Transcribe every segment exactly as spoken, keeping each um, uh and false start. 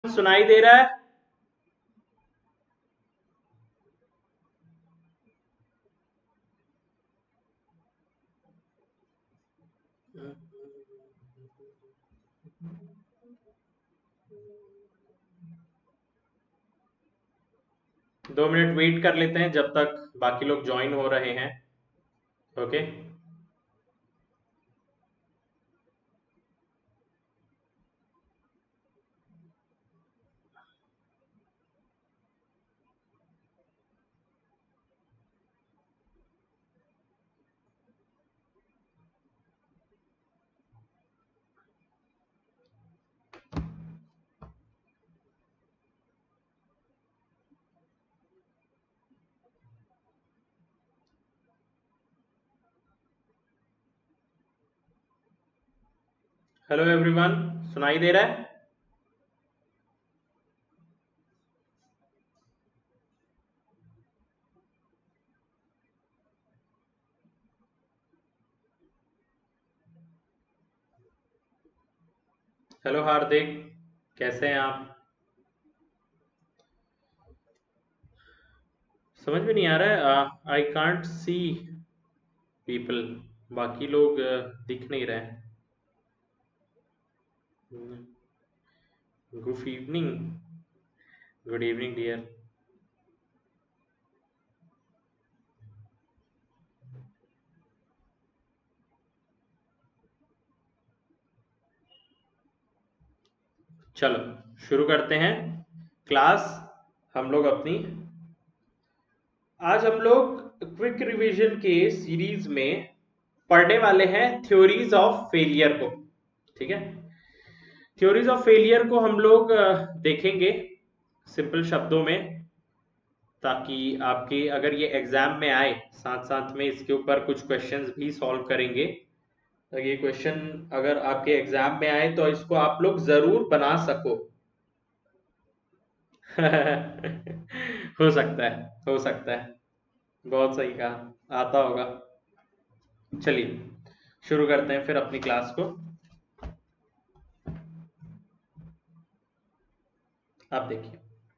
सुनाई दे रहा है? दो मिनट वेट कर लेते हैं जब तक बाकी लोग ज्वाइन हो रहे हैं। ओके। हेलो एवरीवन, सुनाई दे रहा है? हेलो हार्दिक, कैसे हैं आप? समझ में नहीं आ रहा है। I can't see people. बाकी लोग uh, दिख नहीं रहे हैं। Good evening. Good evening dear. चलो शुरू करते हैं क्लास। हम लोग अपनी आज हम लोग क्विक रिवीजन के सीरीज में पढ़ने वाले हैं थ्योरीज ऑफ फेलियर को। ठीक है, थ्योरीज ऑफ फेलियर को हम लोग अ, देखेंगे सिंपल शब्दों में, ताकि आपके अगर ये एग्जाम में आए साथ साथ में इसके ऊपर कुछ क्वेश्चंस भी सॉल्व करेंगे। तो ये क्वेश्चन अगर आपके एग्जाम में आए तो इसको आप लोग जरूर बना सको। हो सकता है, हो सकता है। बहुत सही कहा, आता होगा। चलिए शुरू करते हैं फिर अपनी क्लास को। आप देखिए,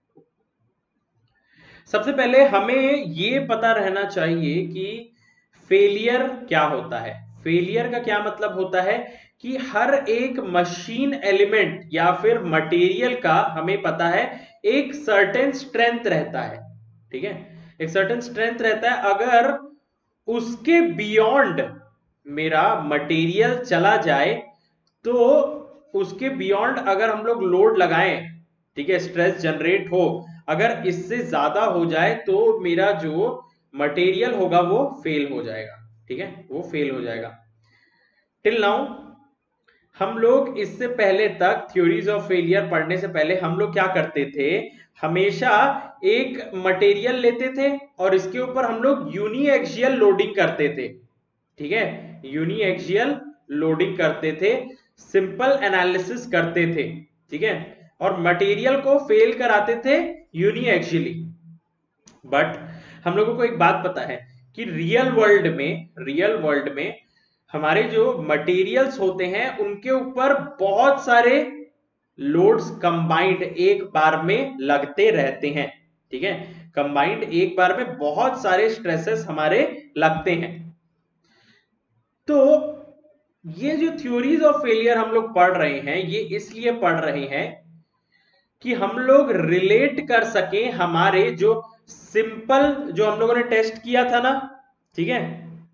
सबसे पहले हमें ये पता रहना चाहिए कि फेलियर क्या होता है। फेलियर का क्या मतलब होता है कि हर एक मशीन एलिमेंट या फिर मटेरियल का हमें पता है एक सर्टेन स्ट्रेंथ रहता है। ठीक है, एक सर्टेन स्ट्रेंथ रहता है। अगर उसके बियॉन्ड मेरा मटेरियल चला जाए तो उसके बियॉन्ड अगर हम लोग लोड लगाएं, ठीक है, स्ट्रेस जनरेट हो, अगर इससे ज्यादा हो जाए तो मेरा जो मटेरियल होगा वो फेल हो जाएगा। ठीक है, वो फेल हो जाएगा। टिल नाउ हम लोग इससे पहले तक थ्योरीज ऑफ फेलियर पढ़ने से पहले हम लोग क्या करते थे, हमेशा एक मटेरियल लेते थे और इसके ऊपर हम लोग यूनिएक्सियल लोडिंग करते थे। ठीक है, यूनिएक्सियल लोडिंग करते थे, सिंपल एनालिसिस करते थे। ठीक है, और मटेरियल को फेल कराते थे यूनिएक्सियली। बट हम लोगों को एक बात पता है कि रियल वर्ल्ड में रियल वर्ल्ड में हमारे जो मटेरियल्स होते हैं उनके ऊपर बहुत सारे लोड्स कंबाइंड एक बार में लगते रहते हैं। ठीक है, कंबाइंड एक बार में बहुत सारे स्ट्रेसेस हमारे लगते हैं। तो ये जो थ्योरीज ऑफ फेलियर हम लोग पढ़ रहे हैं ये इसलिए पढ़ रहे हैं कि हम लोग रिलेट कर सके हमारे जो सिंपल, जो हम लोगों ने टेस्ट किया था ना, ठीक है,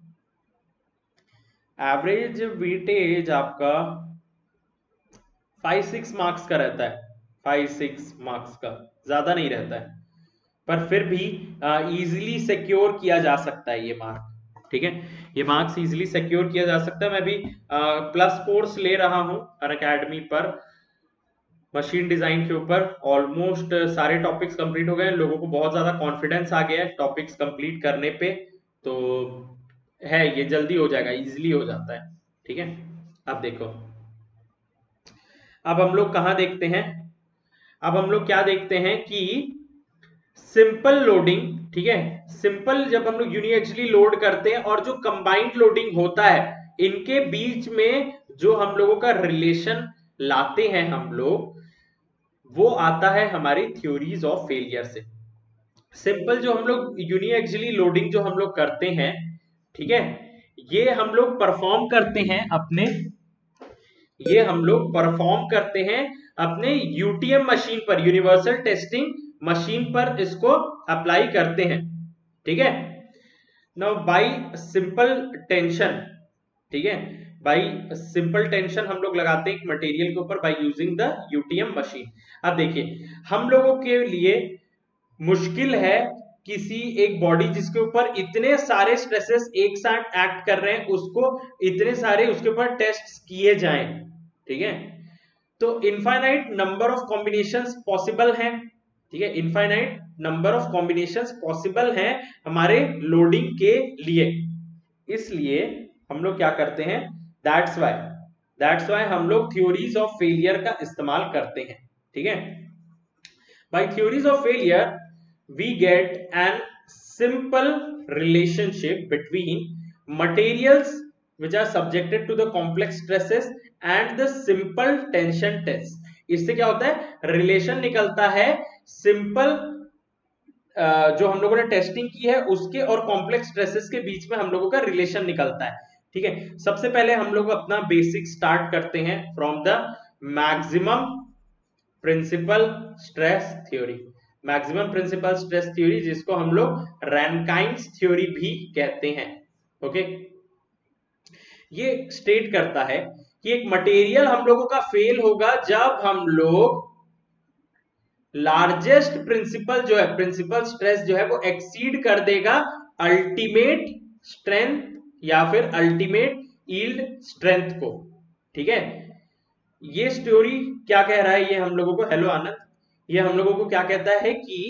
एवरेज वेटेज आपका फाइव सिक्स मार्क्स का रहता है। फाइव सिक्स मार्क्स का, ज्यादा नहीं रहता है, पर फिर भी इजीली सिक्योर किया जा सकता है ये मार्क। ठीक है, ये मार्क्स इजीली सिक्योर किया जा सकता है। मैं भी प्लस कोर्स ले रहा हूं अनअकैडमी पर मशीन डिजाइन के ऊपर। ऑलमोस्ट सारे टॉपिक्स कंप्लीट हो गए हैं, लोगों को बहुत ज्यादा कॉन्फिडेंस आ गया है टॉपिक्स कंप्लीट करने पे। तो है, ये जल्दी हो जाएगा, इजीली हो जाता है। ठीक है, अब देखो, अब हम लोग कहां देखते हैं, अब हम लोग क्या देखते हैं कि सिंपल लोडिंग, ठीक है, सिंपल जब हम लोग यूनिएक्सली लोड करते हैं और जो कंबाइंड लोडिंग होता है इनके बीच में जो हम लोगों का रिलेशन लाते हैं हम लोग, वो आता है हमारी थ्योरीज ऑफ फेलियर से। सिंपल जो हम लोग यूनिएक्सियली लोडिंग जो हम लोग करते हैं, ठीक है, ये हम लोग परफॉर्म करते हैं अपने ये हम लोग परफॉर्म करते हैं अपने यूटीएम मशीन पर, यूनिवर्सल टेस्टिंग मशीन पर इसको अप्लाई करते हैं, ठीक है। नाउ बाय सिंपल टेंशन, ठीक है, बाय सिंपल टेंशन हम लोग लगाते हैं एक मटेरियल के ऊपर by using the UTM machine. अब देखिए हम लोगों के लिए मुश्किल है किसी एक बॉडी जिसके ऊपर इतने सारे स्ट्रेसेस एक साथ एक्ट कर रहे हैं, उसको इतने सारे उसके ऊपर टेस्ट किए जाएं, ठीक है। तो infinite number of combinations possible हैं, ठीक है, infinite number of combinations possible हैं हमारे लोडिंग के लिए। इसलिए हम लोग क्या करते हैं, दैट्स व्हाई दैट्स व्हाई हम लोग थ्योरीज ऑफ फेलियर का इस्तेमाल करते हैं, ठीक है। By theories of failure we get an simple relationship between materials which are subjected to the complex stresses and the simple tension test। इससे क्या होता है, रिलेशन निकलता है सिंपल जो हम लोगों ने टेस्टिंग की है उसके और कॉम्प्लेक्स स्ट्रेसेस के बीच में हम लोगों का रिलेशन निकलता है, ठीक है। सबसे पहले हम लोग अपना बेसिक स्टार्ट करते हैं from the maximum principal stress theory. Maximum principal stress theory जिसको हम लोग रैनकाइन्स थ्योरी भी कहते हैं, ओके। ये स्टेट करता है कि एक मटेरियल हम लोगों का फेल होगा जब हम लोग लार्जेस्ट प्रिंसिपल जो है, प्रिंसिपल स्ट्रेस जो है वो एक्सीड कर देगा अल्टीमेट स्ट्रेंथ या फिर अल्टीमेट यील्ड स्ट्रेंथ को, ठीक है। ये स्टोरी क्या कह रहा है, ये हम लोगों को, हेलो आनंद, ये हम लोगों को क्या कहता है कि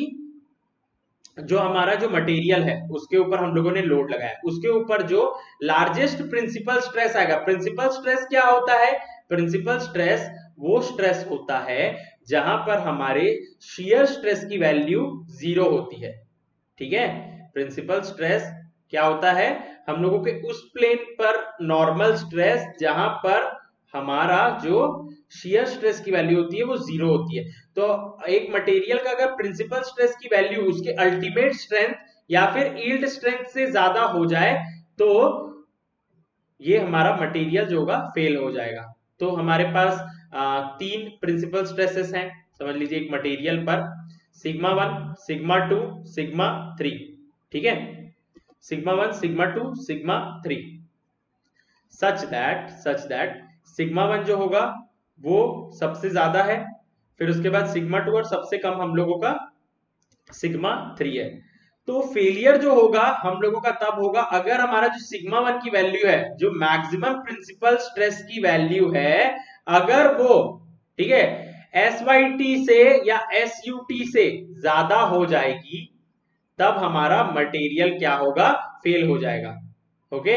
जो हमारा जो मटेरियल है उसके ऊपर हम लोगों ने लोड लगाया, उसके ऊपर जो लार्जेस्ट प्रिंसिपल स्ट्रेस आएगा। प्रिंसिपल स्ट्रेस क्या होता है, प्रिंसिपल स्ट्रेस वो स्ट्रेस होता है जहां पर हमारे शियर स्ट्रेस की वैल्यू जीरो होती है, ठीक है। प्रिंसिपल स्ट्रेस क्या होता है, हम लोगों के उस प्लेन पर नॉर्मल स्ट्रेस जहां पर हमारा जो शियर स्ट्रेस की वैल्यू होती है वो जीरो होती है। तो एक मटेरियल का अगर प्रिंसिपल स्ट्रेस की वैल्यू उसके अल्टीमेट स्ट्रेंथ या फिर यील्ड स्ट्रेंथ से ज्यादा हो जाए तो ये हमारा मटेरियल जो होगा फेल हो जाएगा। तो हमारे पास आ, तीन प्रिंसिपल स्ट्रेसेस हैं, समझ लीजिए एक मटेरियल पर, sigma one, sigma two, sigma three, ठीक है, sigma one, sigma two, sigma three, such that such that sigma one जो होगा वो सबसे ज्यादा है, फिर उसके बाद सिग्मा टू और सबसे कम हम लोगों का सिग्मा थ्री है। तो फेलियर जो होगा हम लोगों का तब होगा अगर हमारा जो सिग्मा वन की वैल्यू है, जो मैक्सिमम प्रिंसिपल स्ट्रेस की वैल्यू है, अगर वो, ठीक है, एस वाई टी से या एस यू टी से ज्यादा हो जाएगी तब हमारा मटेरियल क्या होगा, फेल हो जाएगा, ओके।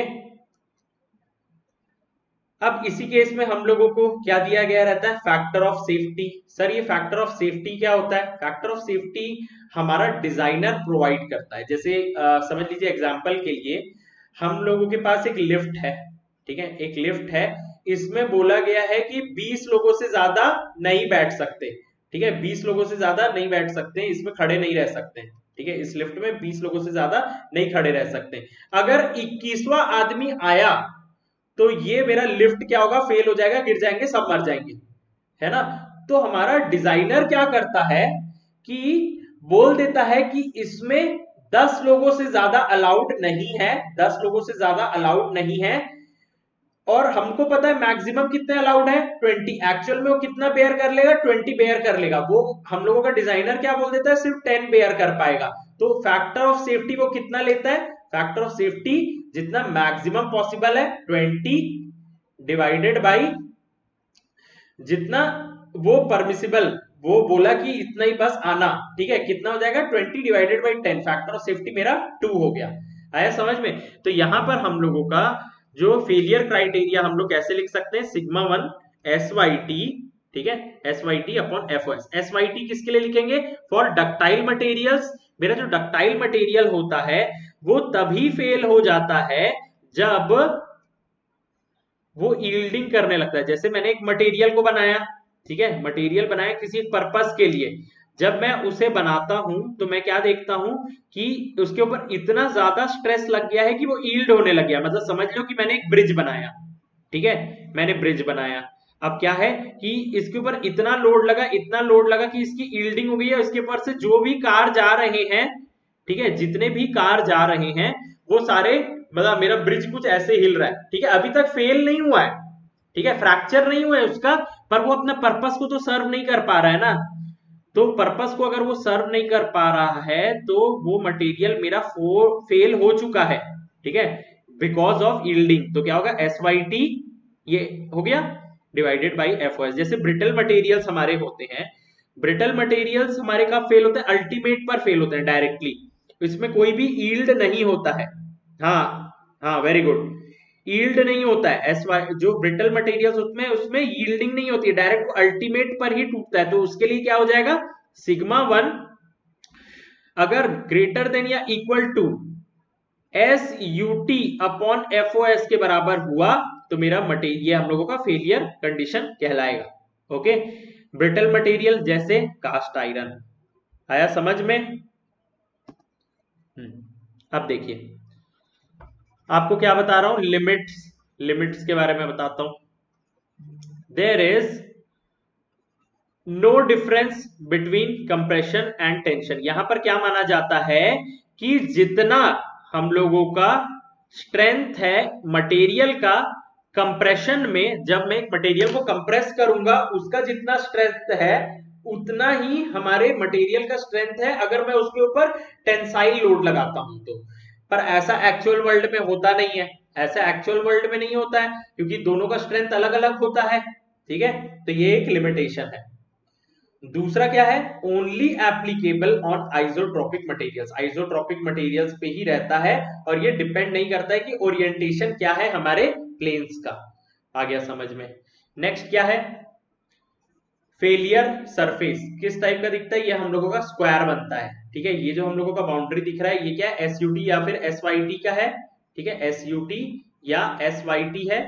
अब इसी केस में हम लोगों को क्या दिया गया रहता है, फैक्टर ऑफ सेफ्टी। सर ये फैक्टर ऑफ सेफ्टी क्या होता है, फैक्टर ऑफ सेफ्टी हमारा डिजाइनर प्रोवाइड करता है। जैसे आ, समझ लीजिए एग्जांपल के लिए हम लोगों के पास एक लिफ्ट है, ठीक है, एक लिफ्ट है, इसमें बोला गया है कि बीस लोगों से ज्यादा नहीं बैठ सकते, ठीक है, बीस लोगों से ज्यादा नहीं बैठ सकते, इसमें खड़े नहीं रह सकते, ठीक है, इस लिफ्ट में बीस लोगों से ज्यादा नहीं खड़े रह सकते। अगर इक्कीसवां आदमी आया तो ये मेरा लिफ्ट क्या होगा, फेल हो जाएगा, गिर जाएंगे, सब मर जाएंगे, है ना। तो हमारा डिजाइनर क्या करता है कि बोल देता है कि इसमें दस लोगों से ज्यादा अलाउड नहीं है, दस लोगों से ज्यादा अलाउड नहीं है, और हमको पता है मैक्सिमम कितने अलाउड है, ट्वेंटी। एक्चुअल में वो कितना बेयर कर लेगा, ट्वेंटी बेयर कर लेगा, वो हम लोगों का डिजाइनर क्या बोल देता है, सिर्फ टेन बेयर कर पाएगा। तो फैक्टर ऑफ सेफ्टी वो कितना लेता है, फैक्टर ऑफ सेफ्टी जितना मैक्सिमम पॉसिबल है ट्वेंटी डिवाइडेड बाई जितना वो परमिसिबल, वो बोला कि इतना ही बस आना, ठीक है, कितना हो जाएगा, twenty divided by ten, factor of safety मेरा टू हो गया। आया समझ में। तो यहां पर हम लोगों का जो फेलियर क्राइटेरिया हम लोग कैसे लिख सकते हैं, sigma one S Y T, ठीक है, S Y T upon F O S. S Y T किसके लिए लिखेंगे, फॉर डक्टाइल मटेरियल्स। मेरा जो डक्टाइल मटेरियल होता है वो तभी फेल हो जाता है जब वो यील्डिंग करने लगता है। जैसे मैंने एक मटेरियल को बनाया, ठीक है, मटेरियल बनाया किसी एक पर्पस के लिए, जब मैं उसे बनाता हूं तो मैं क्या देखता हूं कि उसके ऊपर इतना ज्यादा स्ट्रेस लग गया है कि वो ईल्ड होने लग गया। मतलब समझ लो कि मैंने एक ब्रिज बनाया, ठीक है, मैंने ब्रिज बनाया, अब क्या है कि इसके ऊपर इतना लोड लगा, इतना लोड लगा कि इसकी ईल्डिंग हो गई है, इसके ऊपर से जो भी कार जा रहे हैं, ठीक है, जितने भी कार जा रहे हैं वो सारे, मतलब मेरा ब्रिज कुछ ऐसे हिल रहा है, ठीक है, अभी तक फेल नहीं हुआ है, ठीक है, फ्रैक्चर नहीं हुआ है उसका, पर वो अपना पर्पस को तो सर्व नहीं कर पा रहा है ना। तो पर्पस को अगर वो सर्व नहीं कर पा रहा है तो वो मटेरियल मेरा फेल हो चुका है, ठीक है, बिकॉज ऑफ यील्डिंग। तो क्या होगा, एस वाई टी ये हो गया divided by F O S. जैसे ब्रिटल मटेरियल्स हमारे होते हैं, ब्रिटल मटेरियल्स हमारे कब फेल होते हैं, अल्टीमेट पर फेल होते हैं डायरेक्टली, इसमें कोई भी यील्ड नहीं होता है। हाँ हाँ, वेरी गुड, यील्ड नहीं होता है। एस वाई जो ब्रिटल मटेरियल्स उसमें उसमें यील्डिंग नहीं होती है, डायरेक्ट अल्टीमेट पर ही टूटता है। तो उसके लिए क्या हो जाएगा, सिग्मा वन अगर ग्रेटर देन या equal to S U T upon F O S के बराबर हुआ तो मेरा मटेरियल, हम लोगों का फेलियर कंडीशन कहलाएगा। ओके, ब्रिटल मटेरियल जैसे कास्ट आयरन, आया समझ में? अब देखिए आपको क्या बता रहा हूं, लिमिट्स, लिमिट्स के बारे में बताता हूं। There is no difference between compression and tension. यहां पर क्या माना जाता है कि जितना हम लोगों का स्ट्रेंथ है मटेरियल का कंप्रेशन में, जब मैं एक मटेरियल को कंप्रेस करूंगा उसका जितना स्ट्रेंथ है उतना ही हमारे मटेरियल का स्ट्रेंथ है अगर मैं उसके ऊपर टेंसाइल लोड लगाता हूं तो। पर ऐसा एक्चुअल वर्ल्ड में होता नहीं है, ऐसा एक्चुअल वर्ल्ड में नहीं होता है क्योंकि दोनों का स्ट्रेंथ अलग अलग होता है, ठीक है, तो ये एक लिमिटेशन है। दूसरा क्या है, only applicable on isotropic materials, isotropic materials पे ही रहता है और ये डिपेंड नहीं करता है कि ओरिएंटेशन क्या है हमारे प्लेन्स का। आ गया समझ में? नेक्स्ट क्या है, फेलियर सरफेस किस टाइप का दिखता है, ये हम लोगों का स्क्वायर बनता है, ठीक है, ये जो हम लोगों का बाउंड्री दिख रहा है ये क्या है, एस यू टी या फिर एस वाई टी का है, ठीक है, एस यू टी या एस वाई टी है।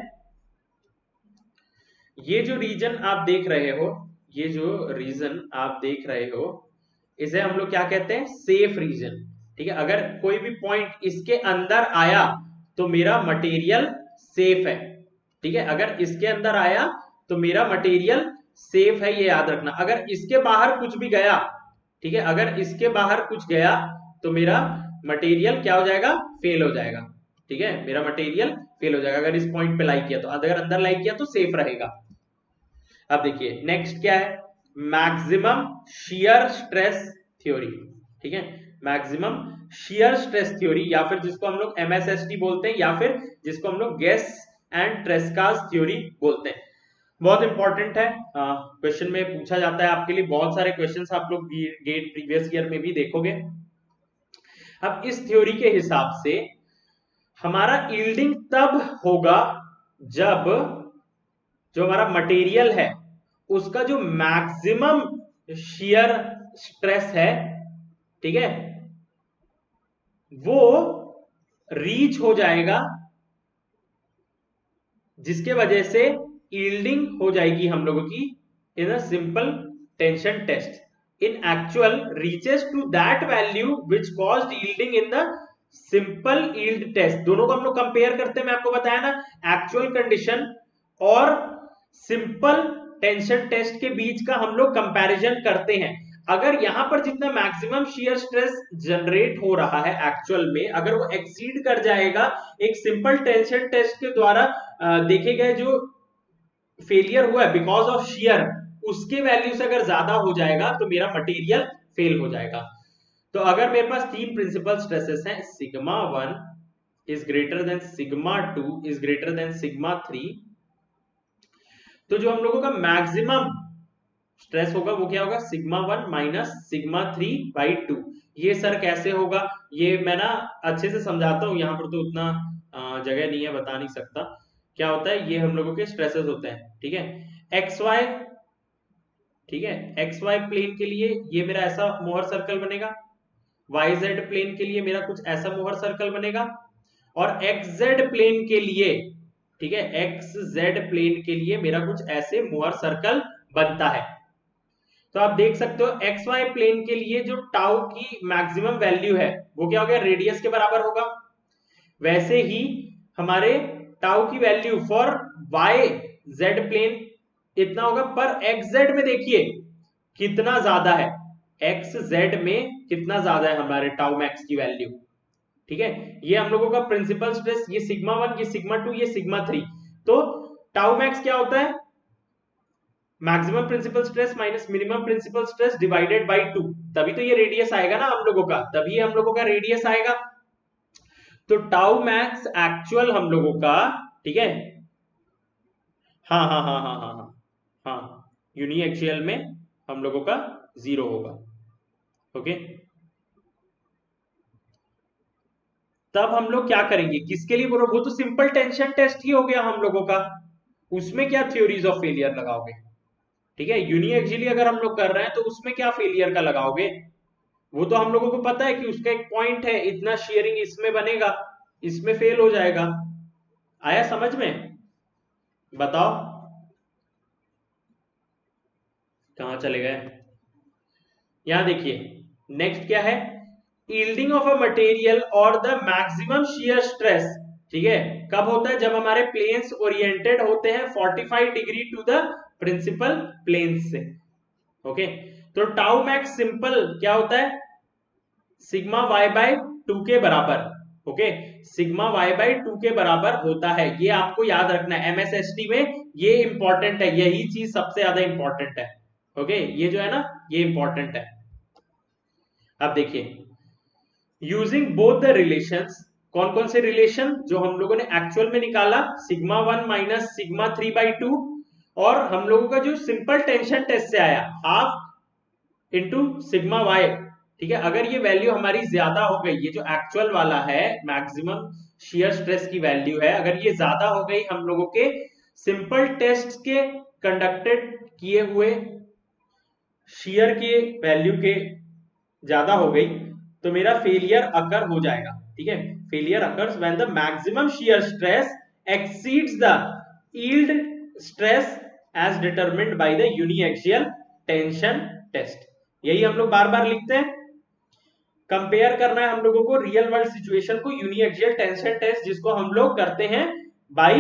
ये जो रीजन आप देख रहे हो, ये जो रीजन आप देख रहे हो इसे हम लोग क्या कहते हैं, सेफ रीजन, ठीक है, अगर कोई भी पॉइंट इसके अंदर आया तो मेरा मटेरियल सेफ है, ठीक है, अगर इसके अंदर आया तो मेरा मटेरियल सेफ है, ये याद रखना। अगर इसके बाहर कुछ भी गया, ठीक है, अगर इसके बाहर कुछ गया तो मेरा मटेरियल क्या हो जाएगा, फेल हो जाएगा, ठीक है, मेरा मटेरियल फेल हो जाएगा। अगर इस पॉइंट पे लाई किया तो, अगर अंदर लाई किया तो सेफ रहेगा। अब देखिए नेक्स्ट क्या है, मैक्सिमम शियर स्ट्रेस थ्योरी, ठीक है, मैक्सिमम शियर स्ट्रेस थ्योरी या फिर जिसको हम लोग एम एस एस टी बोलते हैं या फिर जिसको हम लोग गेस एंड ट्रेस्कास थ्योरी बोलते हैं। बहुत इंपॉर्टेंट है, क्वेश्चन में पूछा जाता है आपके लिए, बहुत सारे क्वेश्चंस आप लोग गेट प्रीवियस ईयर में भी देखोगे। अब इस थ्योरी के हिसाब से हमारा यील्डिंग तब होगा जब जो हमारा मटेरियल है उसका जो मैक्सिमम शियर स्ट्रेस है, ठीक है, वो रीच हो जाएगा, जिसके वजह से यील्डिंग हो जाएगी हम लोगों की in a simple tension test, in actual reaches to that value which caused yielding in the simple yield test. दोनों को हम लोग कंपेयर करते हैं, मैं आपको बताया ना, एक्चुअल कंडीशन और सिंपल टेंशन टेस्ट के बीच का हम लोग कंपैरिजन करते हैं। अगर यहां पर जितना मैक्सिमम शियर स्ट्रेस जनरेट हो रहा है एक्चुअल में, अगर वो एक्सीड कर जाएगा एक सिंपल टेंशन टेस्ट के द्वारा देखे गए जो फेलियर हुआ है बिकॉज ऑफ शियर, उसके वैल्यू से अगर ज्यादा हो जाएगा तो मेरा मटेरियल फेल हो जाएगा। तो अगर मेरे पास तीन प्रिंसिपल स्ट्रेसेस हैं, sigma one is greater than sigma two is greater than sigma three, तो जो हम लोगों का मैक्सिमम स्ट्रेस होगा वो क्या होगा, sigma one minus sigma three by two. ये सर कैसे होगा, ये मैं ना अच्छे से समझाता हूं, यहाँ पर तो उतना जगह नहीं है, बता नहीं सकता। क्या होता है, ये हम लोगों के स्ट्रेसेस होते हैं, ठीक है, एक्स वाई, ठीक है, एक्स वाई प्लेन के लिए ये मेरा ऐसा मोहर सर्कल बनेगा, वाई जेड प्लेन के लिए मेरा कुछ ऐसा मोहर सर्कल बनेगा, और एक्स जेड प्लेन के लिए, ठीक है, एक्स जेड प्लेन के लिए मेरा कुछ ऐसे मोहर सर्कल बनता है। तो आप देख सकते हो एक्स वाई प्लेन के लिए जो टाउ की मैक्सिमम वैल्यू है वो क्या हो गया, रेडियस के बराबर होगा। वैसे ही हमारे टाउ की value for Y Z plane इतना होगा, पर एक्स जेड में देखिए कितना ज्यादा है, एक्स जेड में कितना ज्यादा है हमारे टाउ मैक्स की वैल्यू। ठीक है, ये हम लोगों का प्रिंसिपल स्ट्रेस, ये सिग्मा वन, ये सिग्मा टू, ये सिग्मा थ्री। तो टाउ मैक्स क्या होता है, maximum principal stress minus minimum principal stress divided by two. तभी तो ये रेडियस आएगा ना हम लोगों का, तभी हम लोगों का रेडियस आएगा। तो टाउ मैक्स एक्चुअल हम लोगों का, ठीक है, हाँ हाँ हाँ हाँ हाँ हाँ हाँ यूनिएक्सियल में हम लोगों का जीरो होगा। ओके, तब हम लोग क्या करेंगे, किसके लिए बोलो, वो तो सिंपल टेंशन टेस्ट ही हो गया हम लोगों का, उसमें क्या थ्योरीज ऑफ फेलियर लगाओगे। ठीक है, यूनिएक्सियली अगर हम लोग कर रहे हैं तो उसमें क्या फेलियर का लगाओगे, वो तो हम लोगों को पता है कि उसका एक पॉइंट है, इतना शेयरिंग इसमें बनेगा, इसमें फेल हो जाएगा। आया समझ में, बताओ कहां चले गए। यहां देखिए नेक्स्ट क्या है, यील्डिंग ऑफ अ मटेरियल और द मैक्सिमम शियर स्ट्रेस। ठीक है, कब होता है, जब हमारे प्लेन्स ओरिएंटेड होते हैं पैंतालीस degree to the principal planes से। ओके, तो टाउ मैक्स सिंपल क्या होता है, सिग्मा वाई बाय टू के बराबर। Okay, sigma Y by two के बराबर होता है, ये आपको याद रखना है एमएसएसटी में, ये इंपॉर्टेंट है, यही चीज सबसे ज्यादा इंपॉर्टेंट है। ओके, ये जो है ना ये इंपॉर्टेंट है। अब देखिए यूजिंग बोथ द रिलेशंस, कौन कौन से रिलेशन जो हम लोगों ने एक्चुअल में निकाला, sigma one minus sigma three by two, और हम लोगों का जो सिंपल टेंशन टेस्ट से आया हाफ इंटू सिग्मा वाई। ठीक है, अगर ये वैल्यू हमारी ज्यादा हो गई, ये जो एक्चुअल वाला है मैक्सिमम शियर स्ट्रेस की वैल्यू है, अगर ये ज्यादा हो गई हम लोगों के सिंपल टेस्ट के कंडक्टेड किए हुए शियर के वैल्यू के ज्यादा हो गई, तो मेरा फेलियर अकर हो जाएगा। ठीक है, failure occurs when the maximum shear stress exceeds the yield stress as determined by the uniaxial tension test. यही हम लोग बार बार लिखते हैं, कंपेयर करना है हम लोगों को रियल वर्ल्ड सिचुएशन को यूनिएक्सियल टेंशन टेस्ट, जिसको हम लोग करते हैं बाय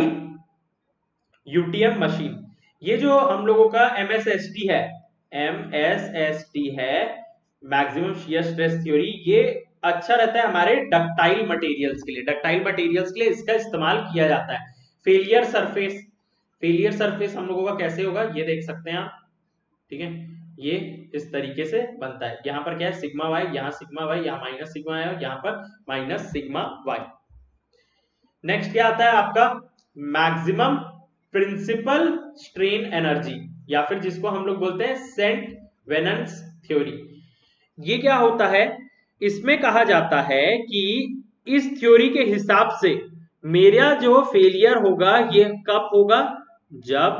यूटीएम मशीन। ये जो हम लोगों का एमएसएसटी है, एमएसएसटी है मैक्सिमम शियर स्ट्रेस थ्योरी, ये अच्छा रहता है हमारे डक्टाइल मटेरियल्स के लिए। डक्टाइल मटेरियल्स के लिए इसका इस्तेमाल किया जाता है। फेलियर सरफेस, फेलियर सरफेस हम लोगों का कैसे होगा ये देख सकते हैं आप। ठीक है, ये इस तरीके से बनता है, यहाँ पर क्या है सिग्मा वाई, यहाँ सिग्मा वाई, यहाँ माइनस सिग्मा है, यहाँ पर माइनस सिग्मा वाई। नेक्स्ट क्या आता है आपका, मैक्सिमम प्रिंसिपल स्ट्रेन एनर्जी, या फिर जिसको हम लोग बोलते हैं सेंट वेनेंस थ्योरी। ये क्या होता है, इसमें कहा जाता है कि इस थ्योरी के हिसाब से मेरा जो फेलियर होगा ये कब होगा, जब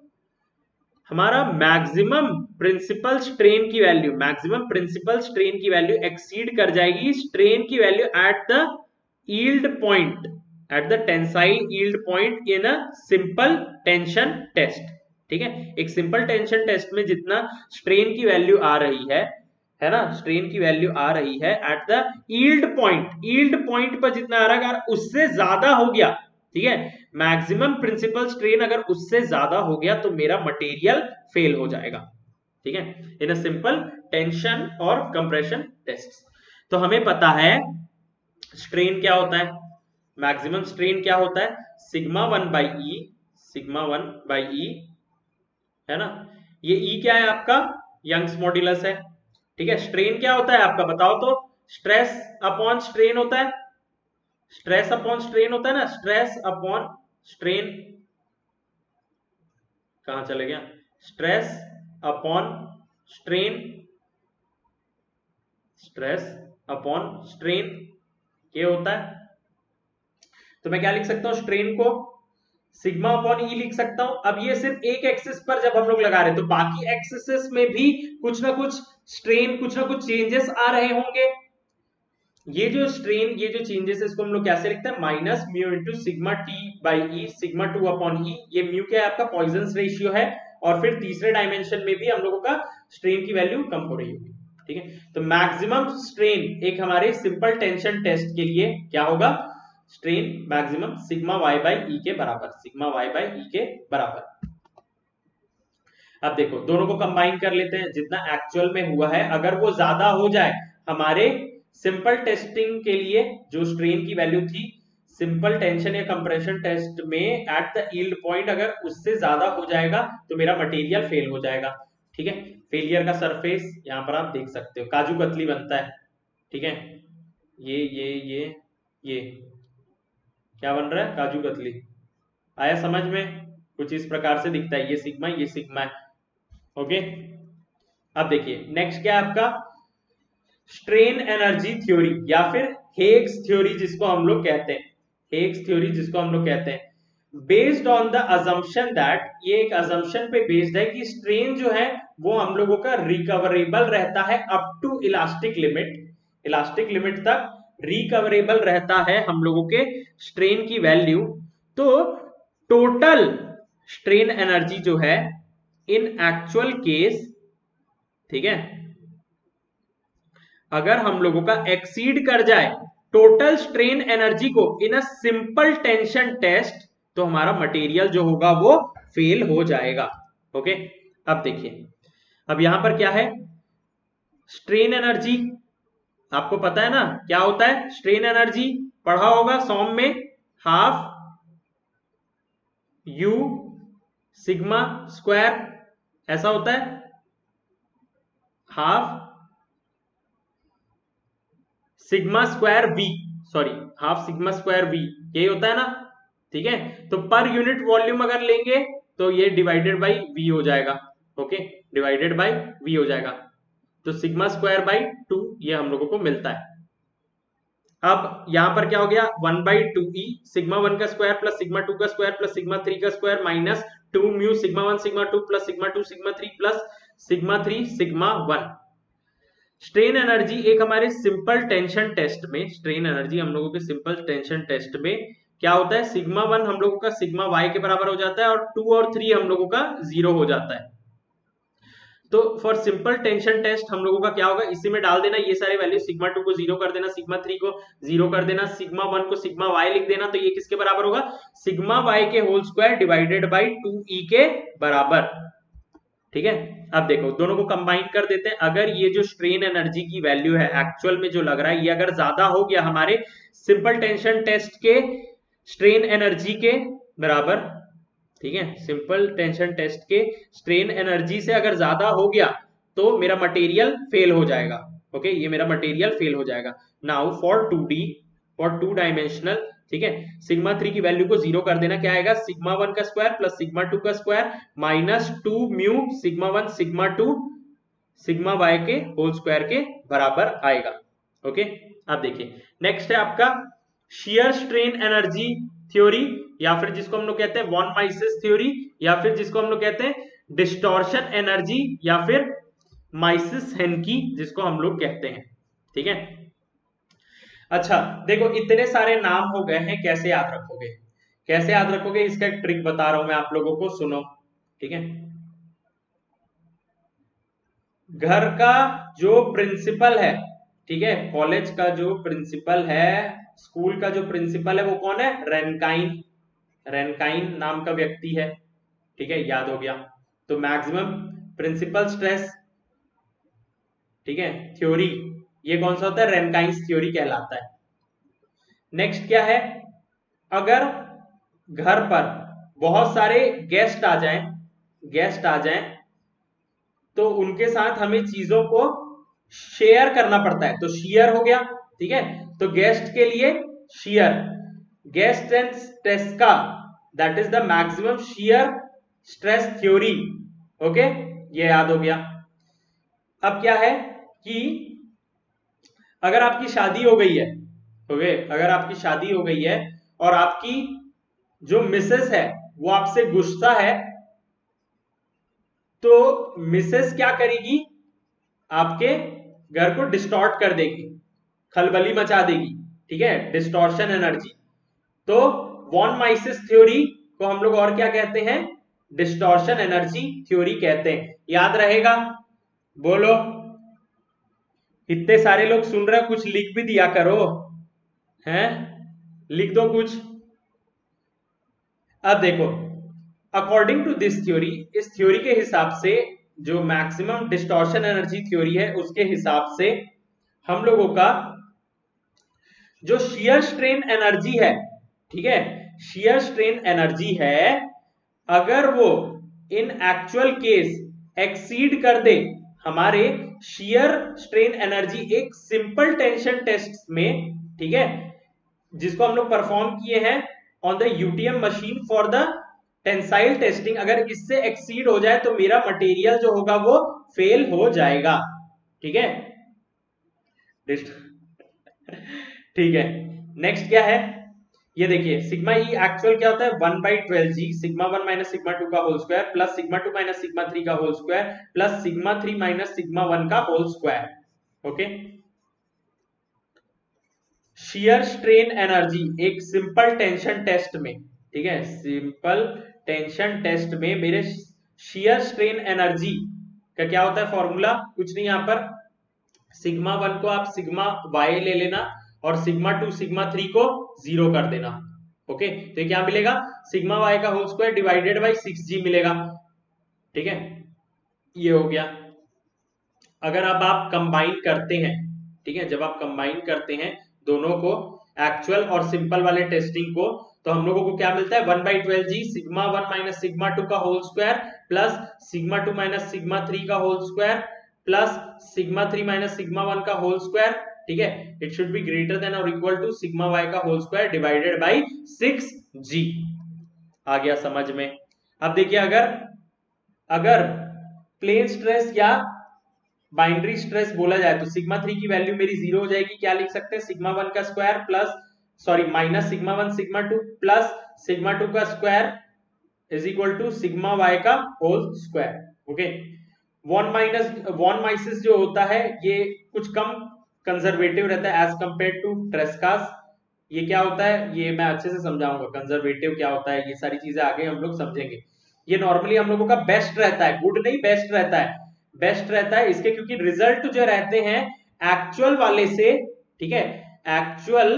हमारा मैक्सिमम प्रिंसिपल स्ट्रेन की वैल्यू, मैक्सिमम प्रिंसिपल स्ट्रेन की वैल्यू एक्सीड कर जाएगी स्ट्रेन की value at the yield point, at the tensile yield point in a simple tension test. ठीक है, एक सिंपल टेंशन टेस्ट में जितना स्ट्रेन की वैल्यू आ रही है है ना, स्ट्रेन की वैल्यू आ रही है at the yield point, yield point पर जितना आ रहा है उससे ज्यादा हो गया, ठीक है, मैक्सिमम प्रिंसिपल स्ट्रेन अगर उससे ज्यादा हो गया तो मेरा मटेरियल फेल हो जाएगा। ठीक है, इन अ सिंपल टेंशन और कंप्रेशन टेस्ट। तो हमें पता है स्ट्रेन क्या होता है, मैक्सिमम स्ट्रेन क्या होता है, sigma one by E, sigma one by E है ना, ये ई क्या है आपका, यंग्स मॉड्यूलस है। ठीक है, स्ट्रेन क्या होता है आपका बताओ तो, स्ट्रेस अपॉन स्ट्रेन होता है, स्ट्रेस अपॉन स्ट्रेन होता है ना, स्ट्रेस अपॉन स्ट्रेन, कहां चले गया, stress upon strain, stress upon strain ये होता है। तो मैं क्या लिख सकता हूं, स्ट्रेन को सिग्मा अपॉन ई लिख सकता हूं। अब ये सिर्फ एक एक्सिस पर जब हम लोग लगा रहे हैं तो बाकी एक्सिस में भी कुछ ना कुछ स्ट्रेन, कुछ ना कुछ चेंजेस आ रहे होंगे। ये जो स्ट्रेन, ये जो चेंजेस है इसको हम लोग कैसे लिखते हैं, minus mu into sigma T by E, sigma two upon E. ये म्यू क्या है आपका पॉइजन रेशियो है, और फिर तीसरे डायमेंशन में भी हम लोगों का स्ट्रेन की वैल्यू कम हो रही होगी। ठीक है, तो मैक्सिमम स्ट्रेन एक हमारे सिंपल टेंशन टेस्ट के लिए क्या होगा, strain maximum sigma Y by E के बराबर, सिग्मा वाई बाई ई के बराबर। अब देखो दोनों को कंबाइन कर लेते हैं, जितना एक्चुअल में हुआ है अगर वो ज्यादा हो जाए हमारे सिंपल टेस्टिंग के लिए जो स्ट्रेन की वैल्यू थी सिंपल टेंशन या कंप्रेशन टेस्ट में एट द यील्ड पॉइंट अगर उससे ज्यादा हो जाएगा तो मेरा मटेरियल फेल हो जाएगा। ठीक है, फेलियर का सरफेस यहाँ पर आप देख सकते हो काजू कतली बनता है। ठीक है, ये ये ये ये क्या बन रहा है, काजू कतली। आया समझ में, कुछ इस प्रकार से दिखता है, ये सिग्मा ये सिग्मा है। ओके, अब देखिए नेक्स्ट क्या है आपका, स्ट्रेन एनर्जी थ्योरी या फिर हेग्स थ्योरी जिसको हम लोग कहते हैं, हेग्स थ्योरी जिसको हम लोग कहते हैं, based on the assumption that, ये एक अजम्पशन पे बेस्ड है कि स्ट्रेन जो है वो हम लोगों का रिकवरेबल रहता है up to elastic limit, elastic limit तक रिकवरेबल रहता है हम लोगों के स्ट्रेन की वैल्यू। तो टोटल स्ट्रेन एनर्जी जो है इन एक्चुअल केस, ठीक है, अगर हम लोगों का एक्सीड कर जाए टोटल स्ट्रेन एनर्जी को in a simple tension test तो हमारा मटेरियल जो होगा वो फेल हो जाएगा। ओके, अब देखिए अब यहां पर क्या है, स्ट्रेन एनर्जी आपको पता है ना क्या होता है, स्ट्रेन एनर्जी पढ़ा होगा सॉम में, हाफ यू सिग्मा स्क्वायर ऐसा होता है, half sigma square V, sorry half sigma square V, यही होता है ना। ठीक है, तो पर यूनिट वॉल्यूम अगर लेंगे तो ये डिवाइडेड बाई वी हो जाएगा। ओके, डिवाइडेड बाई वी हो जाएगा, तो सिग्मा स्क्वायर बाई टू ये हम लोगों को मिलता है। अब यहां पर क्या हो गया, one by two E sigma one का स्क्वायर प्लस सिग्मा टू का स्क्वायर प्लस सिग्मा थ्री का square minus two mu sigma one sigma two plus sigma two sigma three plus sigma three sigma one. Strain energy एक हमारे simple tension test में, strain energy हम लोगों के simple tension test में क्या होता है, सिग्मा वन हम लोगों का सिग्मा वाई के बराबर हो जाता है और टू और थ्री हम लोगों का जीरो हो जाता है। तो फॉर सिंपल टेंशन टेस्ट हम लोगों का क्या होगा, इसी में डाल देना ये सारे वैल्यू, सिग्मा टू को जीरो कर देना, सिग्मा थ्री को जीरो कर देना, सिग्मा वन को सिग्मा वाई लिख देना, तो ये किसके बराबर होगा, सिग्मा वाई के whole square divided by two E के बराबर। ठीक है, अब देखो दोनों को कंबाइन कर देते हैं, अगर ये जो स्ट्रेन एनर्जी की वैल्यू है एक्चुअल में जो लग रहा है ये अगर ज्यादा हो गया हमारे सिंपल टेंशन टेस्ट के स्ट्रेन एनर्जी के बराबर, ठीक है, सिंपल टेंशन टेस्ट के स्ट्रेन एनर्जी से अगर ज्यादा हो गया तो मेरा मटेरियल फेल हो जाएगा। ओके, ये मेरा मटेरियल फेल हो जाएगा। Now for two D, for two dimensional, ठीक है, सिग्मा थ्री की वैल्यू को जीरो कर देना, क्या आएगा, सिग्मा वन का स्क्वायर प्लस सिग्मा टू का square minus two mu sigma one sigma two sigma Y के होल स्क्वायर के बराबर आएगा। ओके, अब देखिए नेक्स्ट है आपका शियर स्ट्रेन एनर्जी थ्योरी या फिर जिसको हम लोग कहते हैं वॉन माइसिस थ्योरी या फिर जिसको हम लोग कहते हैं डिस्टॉर्शन एनर्जी या फिर माइसिस हेनकी जिसको हम लोग कहते हैं। ठीक है, अच्छा देखो इतने सारे नाम हो गए हैं, कैसे याद रखोगे, कैसे याद रखोगे इसका एक ट्रिक बता रहा हूं मैं आप लोगों को, सुनो। ठीक है, घर का जो प्रिंसिपल है, ठीक है, कॉलेज का जो प्रिंसिपल है, स्कूल का जो प्रिंसिपल है वो कौन है, रेनकाइन, रेनकाइन नाम का व्यक्ति है। ठीक है, याद हो गया। तो मैक्सिमम प्रिंसिपल स्ट्रेस, ठीक है, थ्योरी ये कौन सा होता है, रेनकाइंस थ्योरी कहलाता है। नेक्स्ट क्या है, अगर घर पर बहुत सारे गेस्ट आ जाएं, गेस्ट आ जाएं तो उनके साथ हमें चीजों को शेयर करना पड़ता है, तो शेयर हो गया। ठीक है, तो गेस्ट के लिए शेयर, गेस्ट एंड स्ट्रेस का that is the maximum shear stress theory. Okay, ये याद हो गया। अब क्या है कि अगर आपकी शादी हो गई है, ओके, अगर आपकी शादी हो गई है और आपकी जो मिसेस है वो आपसे गुस्सा है, तो मिसेस क्या करेगी, आपके घर को डिस्टॉर्ट कर देगी, खलबली मचा देगी। ठीक है, डिस्टॉर्शन एनर्जी। तो वॉन माइसिस थ्योरी को हम लोग और क्या कहते हैं, डिस्टॉर्शन एनर्जी थ्योरी कहते हैं। याद रहेगा? बोलो। इतने सारे लोग सुन रहे, कुछ लिख भी दिया करो, हैं? लिख दो कुछ। अब देखो, अकॉर्डिंग टू दिस थ्योरी, इस थ्योरी के हिसाब से, जो मैक्सिमम डिस्टॉर्शन एनर्जी थ्योरी है उसके हिसाब से, हम लोगों का जो शियर स्ट्रेन एनर्जी है, ठीक है, शियर स्ट्रेन एनर्जी है, अगर वो इन एक्चुअल केस एक्सीड कर दे हमारे शियर स्ट्रेन एनर्जी एक सिंपल टेंशन टेस्ट में, ठीक है, जिसको हम लोग परफॉर्म किए हैं on the UTM machine for the tensile testing, अगर इससे एक्सीड हो जाए तो मेरा मटेरियल जो होगा वो फेल हो जाएगा। ठीक है, ठीक है। नेक्स्ट क्या है, ये देखिए, सिग्मा ई एक्चुअल क्या होता है, one by twelve G sigma one minus sigma two का whole square plus sigma two minus sigma three का whole square plus sigma three minus sigma one का whole square. Okay, shear strain energy एक simple tension test में, ठीक है, simple tension test में मेरे shear strain energy का क्या होता है फॉर्मूला, कुछ नहीं, यहां पर सिग्मा वन को आप सिग्मा वाई ले लेना और सिग्मा टू सिग्मा थ्री को जीरो कर देना। ओके, तो ये क्या मिलेगा, सिग्मा वाई का whole square divided by six G मिलेगा। ठीक है, ये हो गया। अगर अब आप कंबाइन करते हैं, ठीक है, जब आप कंबाइन करते हैं दोनों को, एक्चुअल और सिंपल वाले टेस्टिंग को, तो हम लोगों को क्या मिलता है, one by twelve G sigma one minus sigma two का whole square plus sigma two minus sigma three का whole square plus sigma three minus sigma one का होल स्क्वायर। ठीक है, it should be greater than और equal to sigma Y का whole square divided by six G. आ गया समझ में? अब देखिए, अगर अगर प्लेन स्ट्रेस या बाइंड्री स्ट्रेस बोला जाए तो सिग्मा थ्री की वैल्यू मेरी जीरो हो जाएगी। क्या लिख सकते हैं, सिग्मा वन का square plus sorry minus sigma one sigma two plus sigma two का square is equal to sigma Y का whole square. Okay, one minus one Mises जो होता है ये कुछ कम कंजर्वेटिव रहता है एज कंपेयर टू ट्रेस्कास। ये क्या होता है, ये मैं अच्छे से समझाऊंगा, कंजर्वेटिव क्या होता है, ये सारी चीजें आगे हम लोग समझेंगे। ये नॉर्मली हम लोगों का बेस्ट रहता है, गुड नहीं बेस्ट रहता है, बेस्ट रहता है इसके, क्योंकि रिजल्ट जो रहते हैं एक्चुअल वाले से, ठीक है, एक्चुअल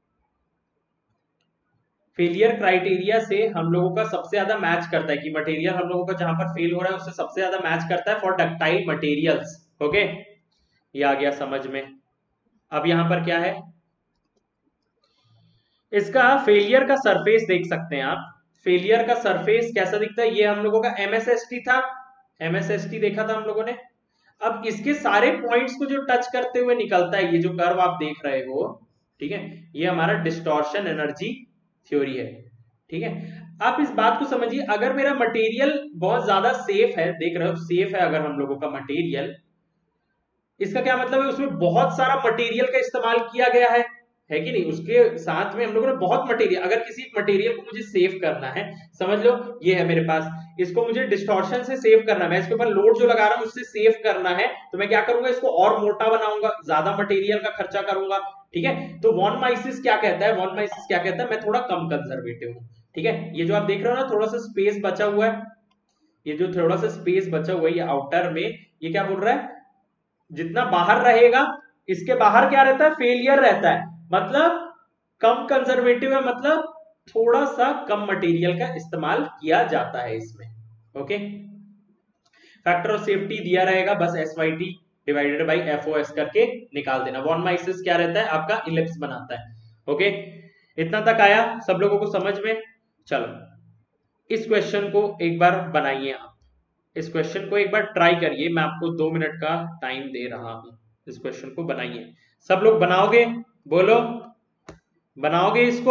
फेलियर क्राइटेरिया से हम लोगों का सबसे ज्यादा मैच करता है, कि मटेरियल हम लोगों का जहां पर फेल हो रहा है उससे सबसे ज्यादा मैच करता है फॉर डक्टाइल मटेरियल्स। ओके, ये आ गया समझ में। अब यहां पर क्या है, इसका फेलियर का सरफेस देख सकते हैं आप। फेलियर का सरफेस कैसा दिखता है, ये हम लोगों का एमएसएसटी था, एमएसएसटी देखा था हम लोगों ने। अब इसके सारे पॉइंट्स को जो टच करते हुए निकलता है, ये जो कर्व आप देख रहे हो, ठीक है, ये हमारा डिस्टॉर्शन एनर्जी थ्योरी है। ठीक है, आप इस बात को समझिए, अगर मेरा मटेरियल बहुत ज्यादा सेफ है, देख रहे हो सेफ है अगर हम लोगों का मटेरियल, इसका क्या मतलब है, उसमें बहुत सारा मटेरियल का इस्तेमाल किया गया है है कि नहीं, उसके साथ में हम लोगों ने बहुत मटेरियल, अगर किसी मटेरियल को मुझे सेव करना है, समझ लो ये है मेरे पास, इसको मुझे डिस्टॉर्शन से सेव करना है, मैं इसके ऊपर लोड जो लगा रहा हूं उससे सेव करना है, तो मैं क्या करूंगा, इसको और मोटा बनाऊंगा, ज्यादा मटेरियल का खर्चा करूंगा। ठीक है, तो वॉन माइसिस क्या कहता है, वॉन माइसिस क्या कहता है, मैं थोड़ा कम कंजर्वेटिव हूं। ठीक है, ये जो आप देख रहे हो ना, थोड़ा सा स्पेस बचा हुआ है, ये जो थोड़ा सा स्पेस बचा हुआ है ये आउटर में, ये क्या बोल रहा है, जितना बाहर रहेगा इसके बाहर क्या रहता है, फेलियर रहता है, मतलब कम कंजर्वेटिव है, मतलब थोड़ा सा कम मटेरियल का इस्तेमाल किया जाता है इसमें। ओके, फैक्टर ऑफ सेफ्टी दिया रहेगा, बस S Y T divided by F O S करके निकाल देना। वॉन माइसिस क्या रहता है, आपका इलिप्स बनाता है। ओके, इतना तक आया सब लोगों को समझ में? चलो इस क्वेश्चन को एक बार बनाइए आप, इस क्वेश्चन को एक बार ट्राई करिए, मैं आपको दो मिनट का टाइम दे रहा हूं, इस क्वेश्चन को बनाइए। सब लोग बनाओगे, बोलो बनाओगे इसको?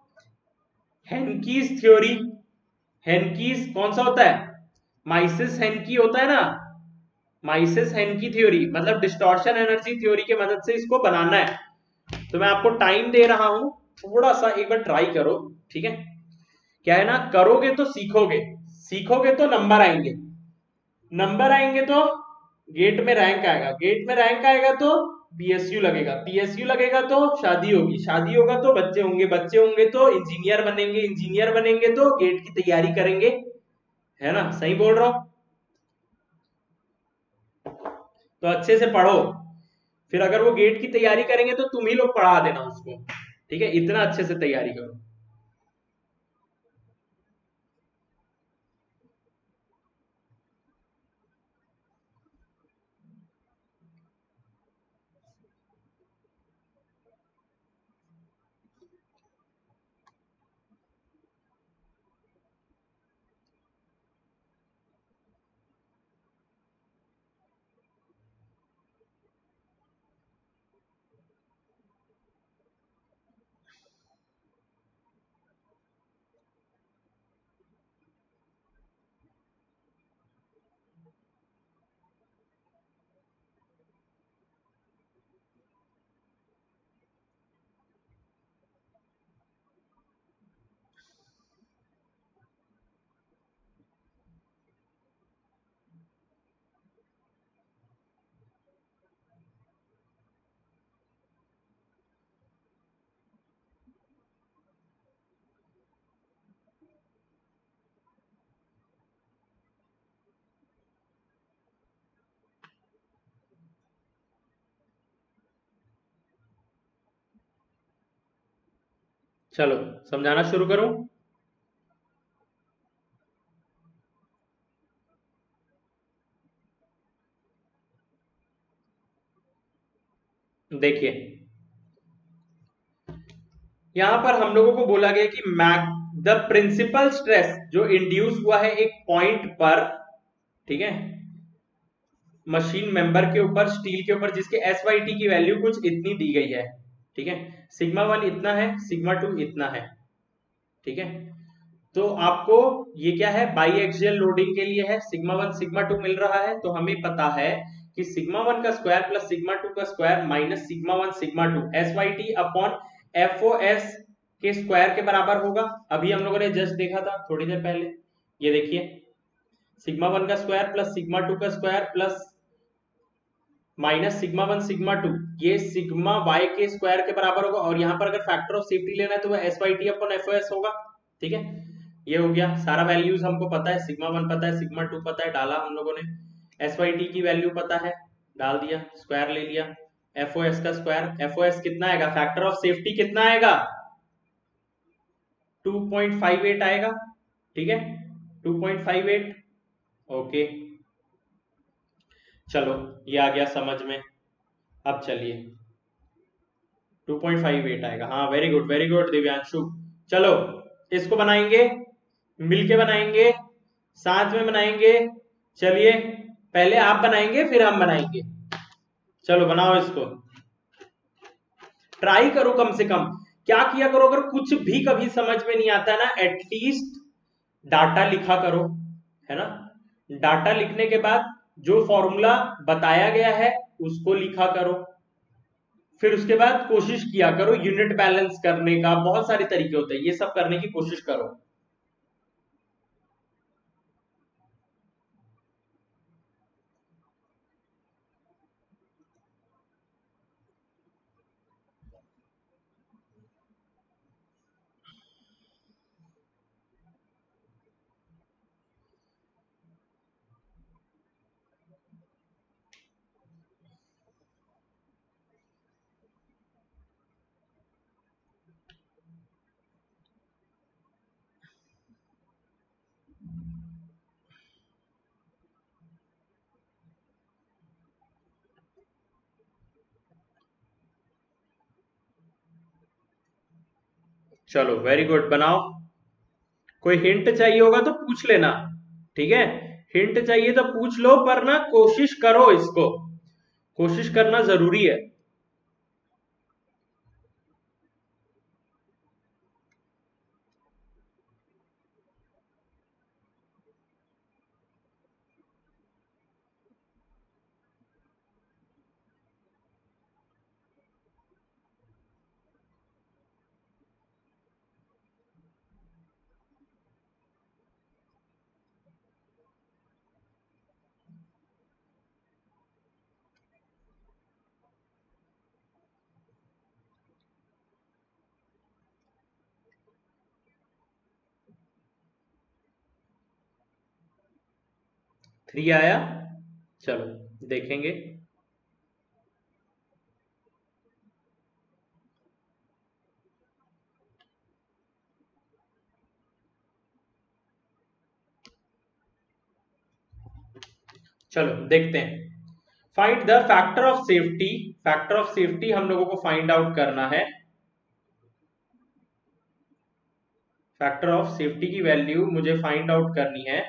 हेनकीज थ्योरी, हेनकीज कौन सा होता है, माइसिस हेनकी होता है ना, माइसिस हेनकी थ्योरी, मतलब डिस्टॉर्शन एनर्जी थ्योरी के मदद से इसको बनाना है। तो मैं आपको टाइम दे रहा हूं, थोड़ा सा एक बार ट्राई करो। ठीक है, क्या है ना, करोगे तो सीखोगे, सीखोगे तो नंबर आएंगे, नंबर आएंगे तो गेट में रैंक आएगा, गेट में रैंक आएगा तो पीएसयू लगेगा, पीएसयू लगेगा तो शादी होगी, शादी होगा तो बच्चे होंगे, बच्चे होंगे तो इंजीनियर बनेंगे, इंजीनियर बनेंगे तो गेट की तैयारी करेंगे। है ना, सही बोल रहा हूं? तो अच्छे से पढ़ो, फिर अगर वो गेट की तैयारी करेंगे तो तुम ही लोग पढ़ा देना उसको, ठीक है, इतना अच्छे से तैयारी करो। चलो समझाना शुरू करूं। देखिए, यहां पर हम लोगों को बोला गया कि मैक द प्रिंसिपल स्ट्रेस जो इंड्यूस हुआ है एक पॉइंट पर, ठीक है, मशीन मेंबर के ऊपर, स्टील के ऊपर, जिसके एस वाई टी की वैल्यू कुछ इतनी दी गई है, ठीक है, सिग्मा वन इतना है, सिग्मा टू इतना है, ठीक है। तो आपको ये क्या है, बाई एक्सियल लोडिंग के लिए है, सिग्मा वन सिग्मा टू मिल रहा है, तो हमें पता है कि सिग्मा वन का स्क्वायर प्लस सिग्मा टू का square minus sigma one sigma two S Y T upon F O S के स्क्वायर के बराबर होगा। अभी हम लोगों ने जस्ट देखा था थोड़ी देर पहले, ये देखिए, सिग्मा वन का स्क्वायर प्लस सिग्मा टू का square plus minus sigma one sigma two, ये सिग्मा वाई के स्क्वायर के बराबर होगा, और यहाँ पर अगर फैक्टर ऑफ सेफ्टी लेना है तो वह S Y T upon F O S होगा, ठीक है। ये हो गया, सारा वैल्यूज हमको पता है, सिग्मा वन पता है, सिग्मा टू पता है, डाला हम लोगों ने, एस वाई टी की वैल्यू पता है, डाल दिया, स्क्वायर ले लिया, एफ ओ एस का स्क्वायर, एफ ओ एस कितना आएगा, फैक्टर ऑफ सेफ्टी कितना आएगा, टू पॉइंट फाइव एट आएगा, ठीक है, two point five eight. Okay, चलो ये आ गया समझ में। अब चलिए, टू पॉइंट फाइव एट आएगा, हाँ, very good very good Divyanshu. चलो इसको बनाएंगे, मिलके बनाएंगे, साथ में बनाएंगे। चलिए, पहले आप बनाएंगे फिर हम बनाएंगे। चलो बनाओ इसको, ट्राई करो कम से कम। क्या किया करो, अगर कुछ भी कभी समझ में नहीं आता ना, एटलीस्ट डाटा लिखा करो, है ना, डाटा लिखने के बाद जो फॉर्मूला बताया गया है उसको लिखा करो, फिर उसके बाद कोशिश किया करो यूनिट बैलेंस करने का, बहुत सारे तरीके होते हैं, ये सब करने की कोशिश करो। चलो वेरी गुड, बनाओ। कोई हिंट चाहिए होगा तो पूछ लेना, ठीक है, हिंट चाहिए तो पूछ लो, पर ना कोशिश करो, इसको कोशिश करना जरूरी है। थ्री आया, चलो देखेंगे। चलो देखते हैं। Find the factor of safety, factor of safety हम लोगों को फाइंड आउट करना है। फैक्टर ऑफ सेफ्टी की वैल्यू मुझे फाइंड आउट करनी है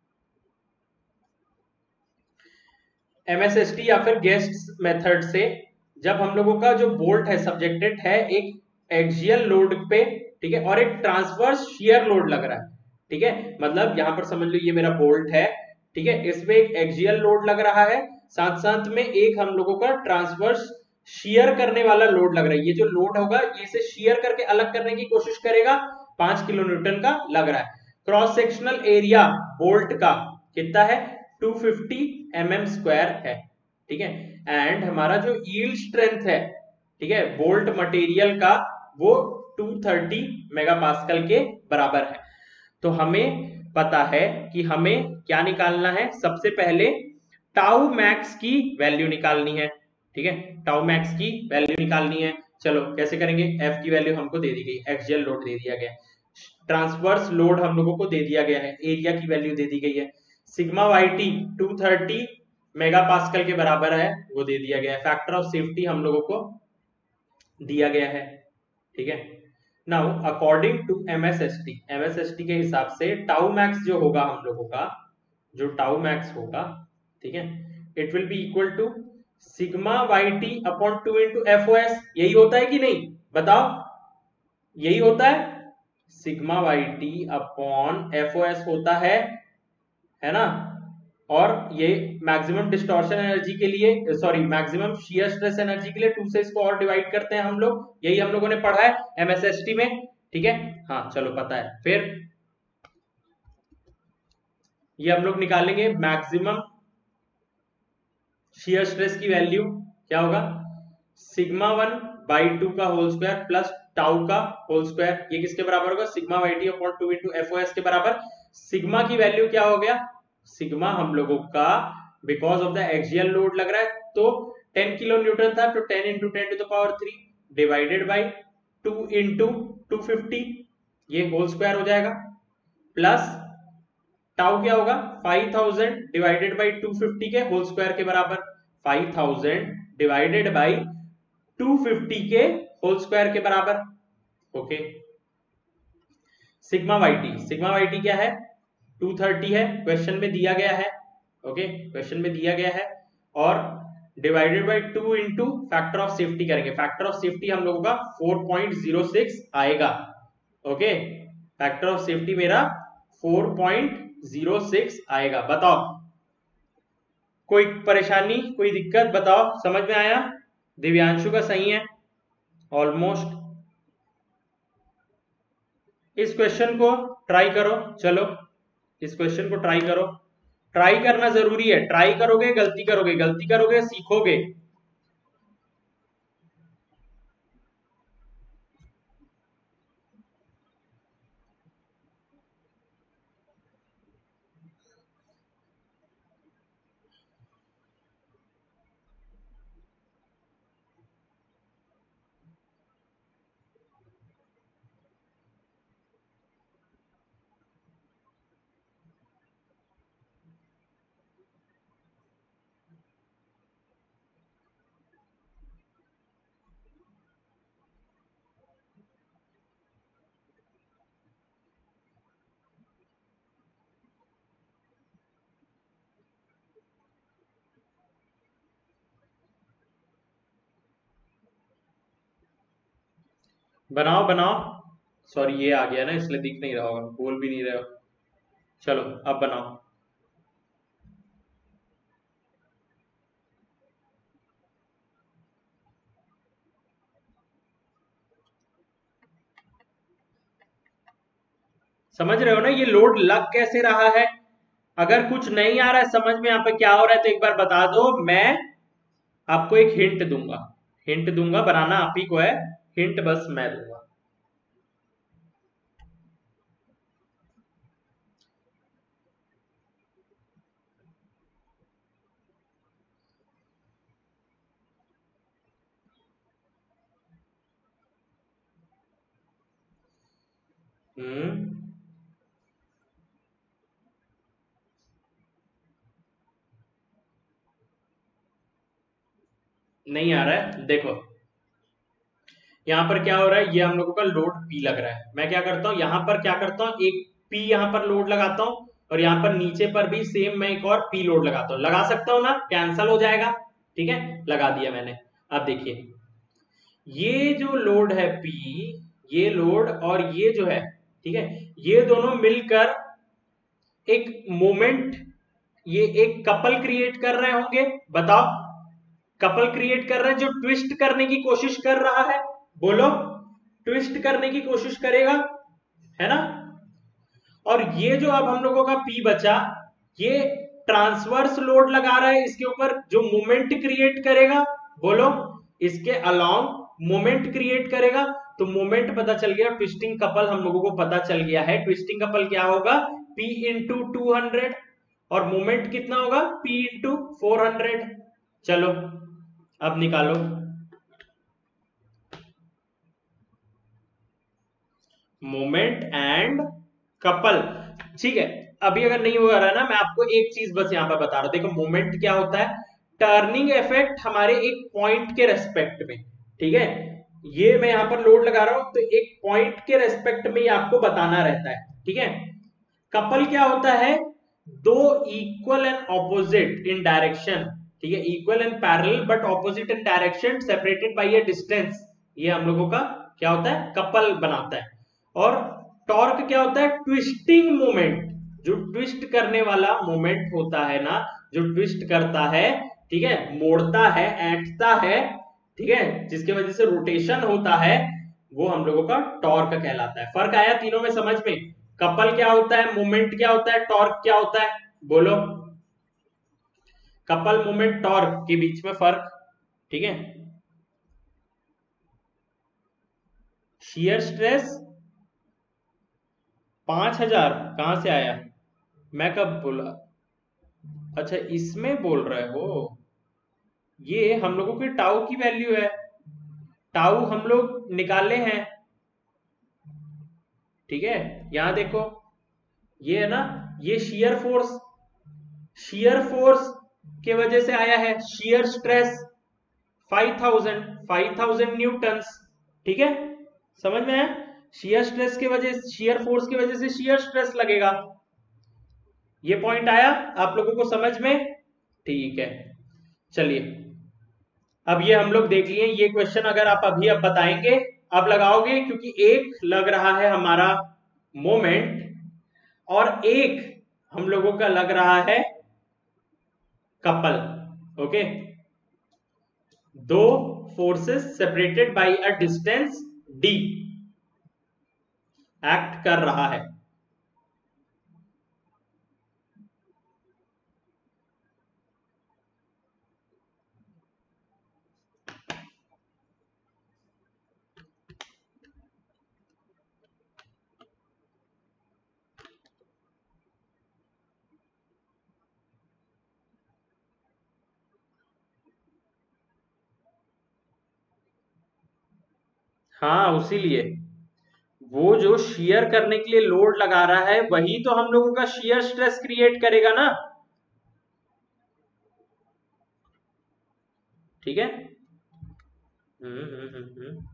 एमएसएसटी या फिर गेस्ट मेथड से। जब हम लोगों का जो बोल्ट है सब्जेक्टेड है एक एक्सियल लोड पे, ठीक है, और एक ट्रांसवर्स शियर लोड लग रहा है, ठीक है, मतलब यहां पर समझ लो ये मेरा बोल्ट है, ठीक है, इसमें एक एक्सियल लोड लग रहा है, साथ साथ में एक हम लोगों का ट्रांसवर्स शियर करने वाला लोड लग रहा है। ये जो लोड होगा ये से शियर करके अलग करने की कोशिश करेगा, पांच किलो न्यूटन का लग रहा है। क्रॉस सेक्शनल एरिया बोल्ट का कितना है, two fifty M M square है, ठीक है, एंड हमारा जो यील्ड स्ट्रेंथ है, ठीक है, बोल्ट मटेरियल का वो टू थर्टी मेगापास्कल के बराबर है। तो हमें पता है कि हमें क्या निकालना है, सबसे पहले टाउ मैक्स की वैल्यू निकालनी है, ठीक है, टाउ मैक्स की वैल्यू निकालनी है। चलो कैसे करेंगे, एफ की वैल्यू हमको दे दी गई, एक्सियल लोड दे दिया गया, ट्रांसवर्स लोड हम लोगों को दे दिया गया है, एरिया की वैल्यू दे दी गई है, sigma Y T two thirty mega pascal के बराबर है वो दे दिया गया है, फैक्टर ऑफ सेफ्टी हम लोगों को दिया गया है, ठीक है। Now according to MSST, MSST के हिसाब से टाउ मैक्स जो होगा हम लोगों का, जो टाउ मैक्स होगा, ठीक है, it will be equal to sigma Y T upon two into F O S. यही होता है कि नहीं, बताओ, यही होता है, sigma Y T upon F O S होता है है ना। और ये मैक्सिमम डिस्टॉर्शन एनर्जी के लिए, sorry maximum shear stress energy के लिए टू से इसको और डिवाइड करते हैं हम लोग, यही हम लोगों ने पढ़ा है एमएसएसटी में, ठीक है, हाँ चलो पता है। फिर ये हम लोग निकालेंगे मैक्सिमम शियर स्ट्रेस की वैल्यू क्या होगा, सिग्मा वन बाई टू का होल स्क्वायर प्लस टाउ का होल स्क्वायर, ये किसके बराबर होगा, sigma Y T upon two into F O S के बराबर। सिग्मा की वैल्यू क्या हो गया, सिग्मा हम लोगों का because of the axial load लग रहा है तो टेन किलो न्यूटन था, तो ten into ten to the power three divided by two into two fifty, ये होल स्क्वायर हो जाएगा, प्लस टाउ क्या होगा, five thousand divided by two fifty के होल स्क्वायर के बराबर, five thousand divided by two fifty के whole square के बराबर, okay. Sigma Y T, sigma Y T क्या है, टू थर्टी है, क्वेश्चन में दिया गया है, ओके, क्वेश्चन में दिया गया है, और divided by two into factor of safety करेंगे, फैक्टर ऑफ सेफ्टी हम लोगों का फोर पॉइंट जीरो सिक्स आएगा, ओके, फैक्टर ऑफ सेफ्टी मेरा फोर पॉइंट जीरो सिक्स आएगा। बताओ कोई परेशानी, कोई दिक्कत, बताओ, समझ में आया, दिव्यांशु का सही है ऑलमोस्ट। इस क्वेश्चन को ट्राई करो, चलो इस क्वेश्चन को ट्राई करो, ट्राई करना जरूरी है, ट्राई करोगे गलती करोगे, गलती करोगे सीखोगे। बनाओ बनाओ, सॉरी ये आ गया ना इसलिए दिख नहीं रहा होगा, बोल भी नहीं रहे हो, चलो अब बनाओ। समझ रहे हो ना ये लोड लग कैसे रहा है, अगर कुछ नहीं आ रहा है समझ में यहाँ पे क्या हो रहा है तो एक बार बता दो, मैं आपको एक हिंट दूंगा, हिंट दूंगा, बनाना आप ही को है, हिंट बस मैं दूंगा। हम्म नहीं आ रहा है, देखो यहाँ पर क्या हो रहा है, ये हम लोगों का लोड P लग रहा है। मैं क्या करता हूँ, यहाँ पर क्या करता हूँ, एक P यहाँ पर लोड लगाता हूँ और यहाँ पर नीचे पर भी सेम मैं एक और P लोड लगाता हूँ। लगा सकता हूँ ना, कैंसल हो जाएगा। ठीक है, लगा दिया मैंने। अब देखिए ये जो लोड है P, ये लोड और ये जो है, ठीक है, ये दोनों मिलकर एक मोमेंट, ये एक कपल क्रिएट कर रहे होंगे। बताओ, कपल क्रिएट कर रहे हैं जो ट्विस्ट करने की कोशिश कर रहा है। बोलो, ट्विस्ट करने की कोशिश करेगा, है ना। और ये जो अब हम लोगों का P बचा, ये ट्रांसवर्स लोड लगा रहा है इसके ऊपर जो मोमेंट क्रिएट करेगा। बोलो, इसके अलोंग मोमेंट क्रिएट करेगा। तो मोमेंट पता चल गया, ट्विस्टिंग कपल हम लोगों को पता चल गया है। ट्विस्टिंग कपल क्या होगा, P इंटू टू हंड्रेड, और मोमेंट कितना होगा, P इंटू फोर हंड्रेड। चलो अब निकालो मोमेंट एंड कपल। ठीक है, अभी अगर नहीं हो रहा है ना, मैं आपको एक चीज बस यहां पर बता रहा हूं। देखो मोमेंट क्या होता है, टर्निंग इफेक्ट हमारे एक पॉइंट के रेस्पेक्ट में। ठीक है, ये मैं यहां पर लोड लगा रहा हूं तो एक पॉइंट के रेस्पेक्ट में ही आपको बताना रहता है। ठीक है, कपल क्या होता है, दो equal and opposite in direction, ठीक है, equal and parallel but opposite in direction separated by a distance, ये हम लोगों का क्या होता है, कपल बनाता है। और टॉर्क क्या होता है, ट्विस्टिंग मोमेंट, जो ट्विस्ट करने वाला मोमेंट होता है ना, जो ट्विस्ट करता है, ठीक है, मोड़ता है, ऐंठता है, ठीक है, जिसकी वजह से रोटेशन होता है, वो हम लोगों का टॉर्क कहलाता है। फर्क आया तीनों में समझ में, कपल क्या होता है, मोमेंट क्या होता है, टॉर्क क्या होता है। बोलो, कपल मोमेंट टॉर्क के बीच में फर्क। ठीक है, शियर स्ट्रेस पांच हजार कहां से आया, मैं कब बोला, अच्छा इसमें बोल रहे हो, ये हम लोगों की टाउ की वैल्यू है, टाउ हम लोग निकाले हैं। ठीक है, यहां देखो, ये है ना, ये शियर फोर्स, शियर फोर्स के वजह से आया है, shear stress five thousand, five thousand newtons. ठीक है, समझ में है, शियर स्ट्रेस के वजह, शियर फोर्स की वजह से शियर स्ट्रेस लगेगा। ये पॉइंट आया आप लोगों को समझ में, ठीक है। चलिए अब ये हम लोग देख लिए, ये क्वेश्चन अगर आप अभी अब बताएंगे, अब लगाओगे, क्योंकि एक लग रहा है हमारा मोमेंट और एक हम लोगों का लग रहा है कपल। ओके, दो forces separated by a distance d act कर रहा है। हाँ, उसीलिए वो जो शियर करने के लिए लोड लगा रहा है, वही तो हम लोगों का शियर स्ट्रेस क्रिएट करेगा ना। ठीक है, हम्म हम्म हम्म हम्म।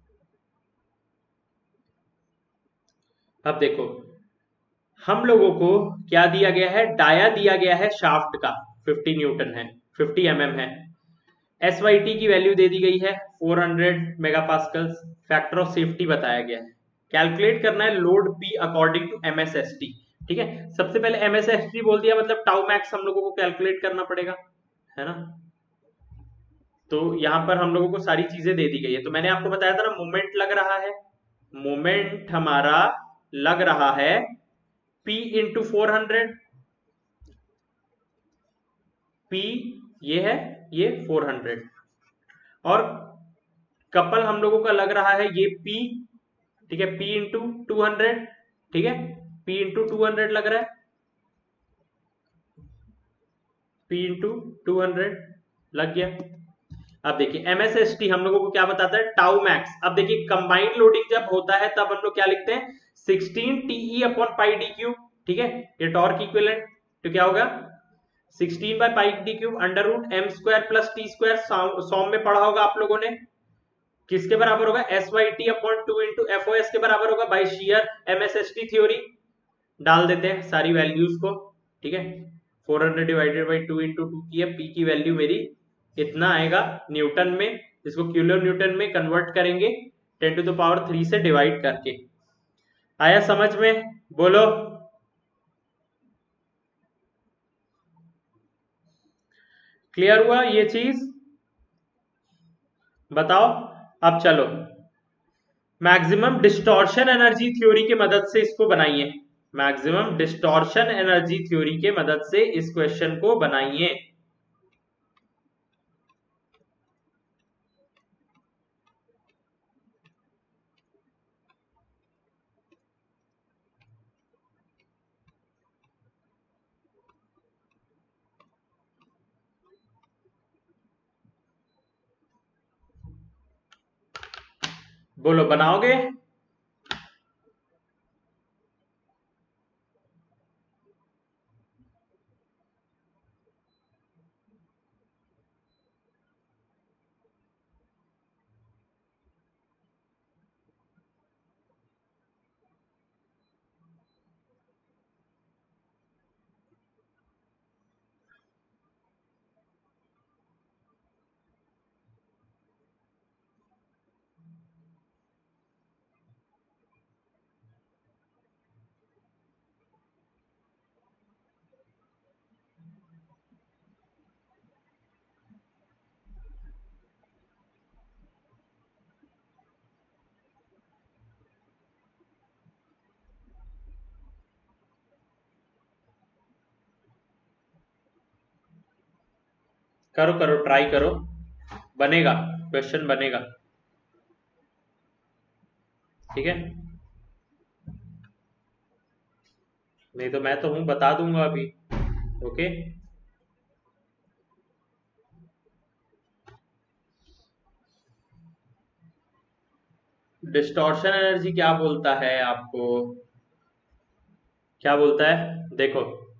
अब देखो हम लोगों को क्या दिया गया है, डाया दिया गया है शाफ्ट का, फिफ्टी न्यूटन है, फिफ्टी एम एम है। एस वाई टी की वैल्यू दे दी गई है four hundred megapascals, factor of safety बताया गया है। कैलकुलेट करना है load P according to M S S T. ठीक है, सबसे पहले एम एस एस टी बोल दिया, मतलब टाउ मैक्स हम लोगों को कैलकुलेट करना पड़ेगा, है ना। तो यहां पर हम लोगों को सारी चीजें दे दी गई है। तो मैंने आपको बताया था ना, मोमेंट लग रहा है, मोमेंट हमारा लग रहा है P into four hundred, P ये है, ये फोर हंड्रेड, और कपल हम लोगों का लग रहा है ये P, ठीक है, P इंटू टू हंड्रेड, ठीक है, P इंटू टू हंड्रेड लग रहा है, P इंटू टू हंड्रेड लग गया। अब देखिए एमएसएसटी हम लोगों को क्या बताता है, टाउ मैक्स। अब देखिए कंबाइंड लोडिंग जब होता है तब हम लोग क्या लिखते हैं, sixteen T E upon pi D cube, ठीक है, ये टॉर्क इक्विवेलेंट, तो क्या होगा sixteen by pi D cube under root M square plus T square, SOM में पढ़ा होगा आप लोगों ने, किसके बराबर होगा S Y T upon two into F O S के बराबर होगा by shear M S S T theory. डाल देते हैं सारी वैल्यूज को, ठीक है, four hundred divided by two into two की है, पी की वैल्यू मेरी इतना आएगा न्यूटन में, इसको किलो न्यूटन में कन्वर्ट करेंगे ten to the power three से डिवाइड करके। आया समझ में? बोलो। क्लियर हुआ ये चीज? बताओ। अब चलो मैक्सिमम डिस्टॉर्शन एनर्जी थ्योरी की मदद से इसको बनाइए, मैक्सिमम डिस्टॉर्शन एनर्जी थ्योरी के मदद से इस क्वेश्चन को बनाइए। बोलो बनाओगे? करो करो, ट्राई करो, बनेगा, क्वेश्चन बनेगा, ठीक है। नहीं तो मैं तो हूं, बता दूंगा अभी, ओके। डिस्टॉर्शन एनर्जी क्या बोलता है आपको, क्या बोलता है देखो।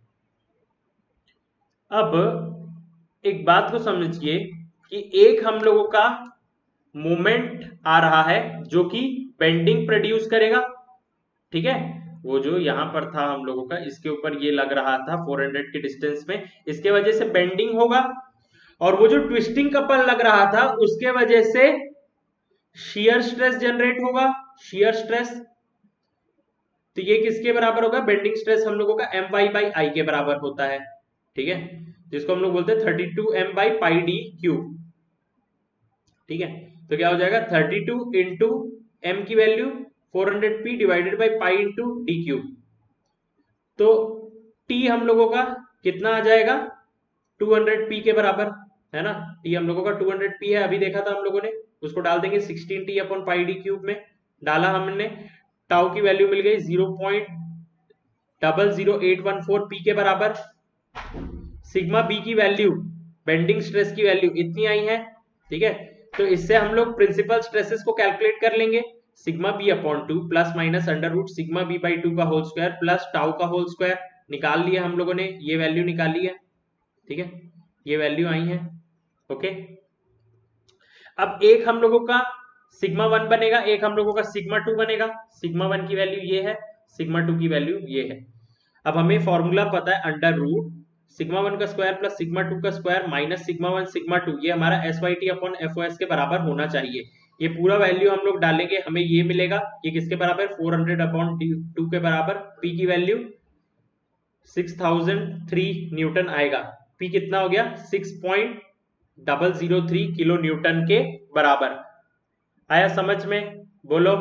अब एक बात को समझिए कि एक हम लोगों का मोमेंट आ रहा है जो कि बेंडिंग प्रोड्यूस करेगा, ठीक है, वो जो यहां पर था हम लोगों का, इसके ऊपर ये लग रहा था फोर हंड्रेड के डिस्टेंस में, इसके वजह से बेंडिंग होगा, और वो जो ट्विस्टिंग कपल लग रहा था उसके वजह से शियर स्ट्रेस जनरेट होगा, शियर स्ट्रेस। तो ये किसके बराबर होगा, बेंडिंग स्ट्रेस हम लोगों का एम वाई बाई आई के बराबर होता है, ठीक है, जिसको हम लोग बोलते हैं thirty two M by pi D cube, ठीक है। तो क्या हो जाएगा थर्टी टू इंटू एम की value four hundred P divided by pi into D cube, तो टी हम लोगों का कितना आ जाएगा टू हंड्रेड पी के बराबर, है ना, टी हम लोगों का टू हंड्रेड पी है, अभी देखा था हम लोगों ने, उसको डाल देंगे sixteen T upon pi D cube में, डाला हमने, टाउ की वैल्यू मिल गई zero point double zero eight one four P के बराबर, सिग्मा बी की वैल्यू, बेंडिंग स्ट्रेस की वैल्यू इतनी आई है, ठीक है। तो इससे हम लोग प्रिंसिपल स्ट्रेसेस को कैलकुलेट कर लेंगे, sigma B upon two plus minus under root sigma B by two का होल स्क्वायर प्लस टाउ का होल स्क्वायर, निकाल लिया हम लोगों ने, ये वैल्यू निकाली है, ठीक है, ये वैल्यू आई है, ओके। अब एक हम लोगों का सिग्मा वन बनेगा, एक हम लोगों का सिग्मा टू बनेगा, सिग्मा वन की वैल्यू ये है, सिग्मा टू की वैल्यू ये है। अब हमें फॉर्मूला पता है अंडर रूट सिग्मा वन का स्क्वायर प्लस सिग्मा टू का square minus sigma one sigma two, ये हमारा S Y T upon F O S के बराबर होना चाहिए। ये पूरा वैल्यू हम लोग डालेंगे, हमें ये मिलेगा, ये किसके बराबर फोर हंड्रेड अपॉन टू के बराबर, पी की value six thousand three newton आएगा, पी कितना हो गया six point double zero three kilo newton के बराबर। आया समझ में? बोलो।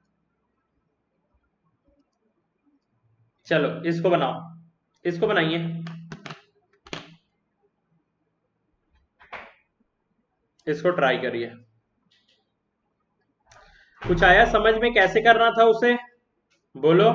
चलो इसको बनाओ, इसको बनाइए, इसको ट्राई करिए, कुछ आया समझ में कैसे करना था उसे? बोलो।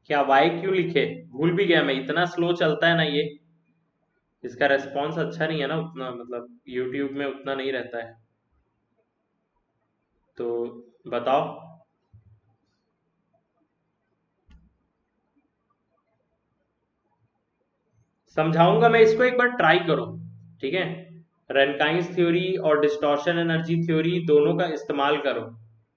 क्या वाई क्यों लिखे, भूल भी गया मैं, इतना स्लो चलता है ना ये, इसका रेस्पॉन्स अच्छा नहीं है ना उतना, मतलब यूट्यूब में उतना नहीं रहता है, तो बताओ। समझाऊंगा मैं इसको, एक बार ट्राई करो, ठीक है। रेनकाइंस थ्योरी और डिस्टॉर्शन एनर्जी थ्योरी दोनों का इस्तेमाल करो।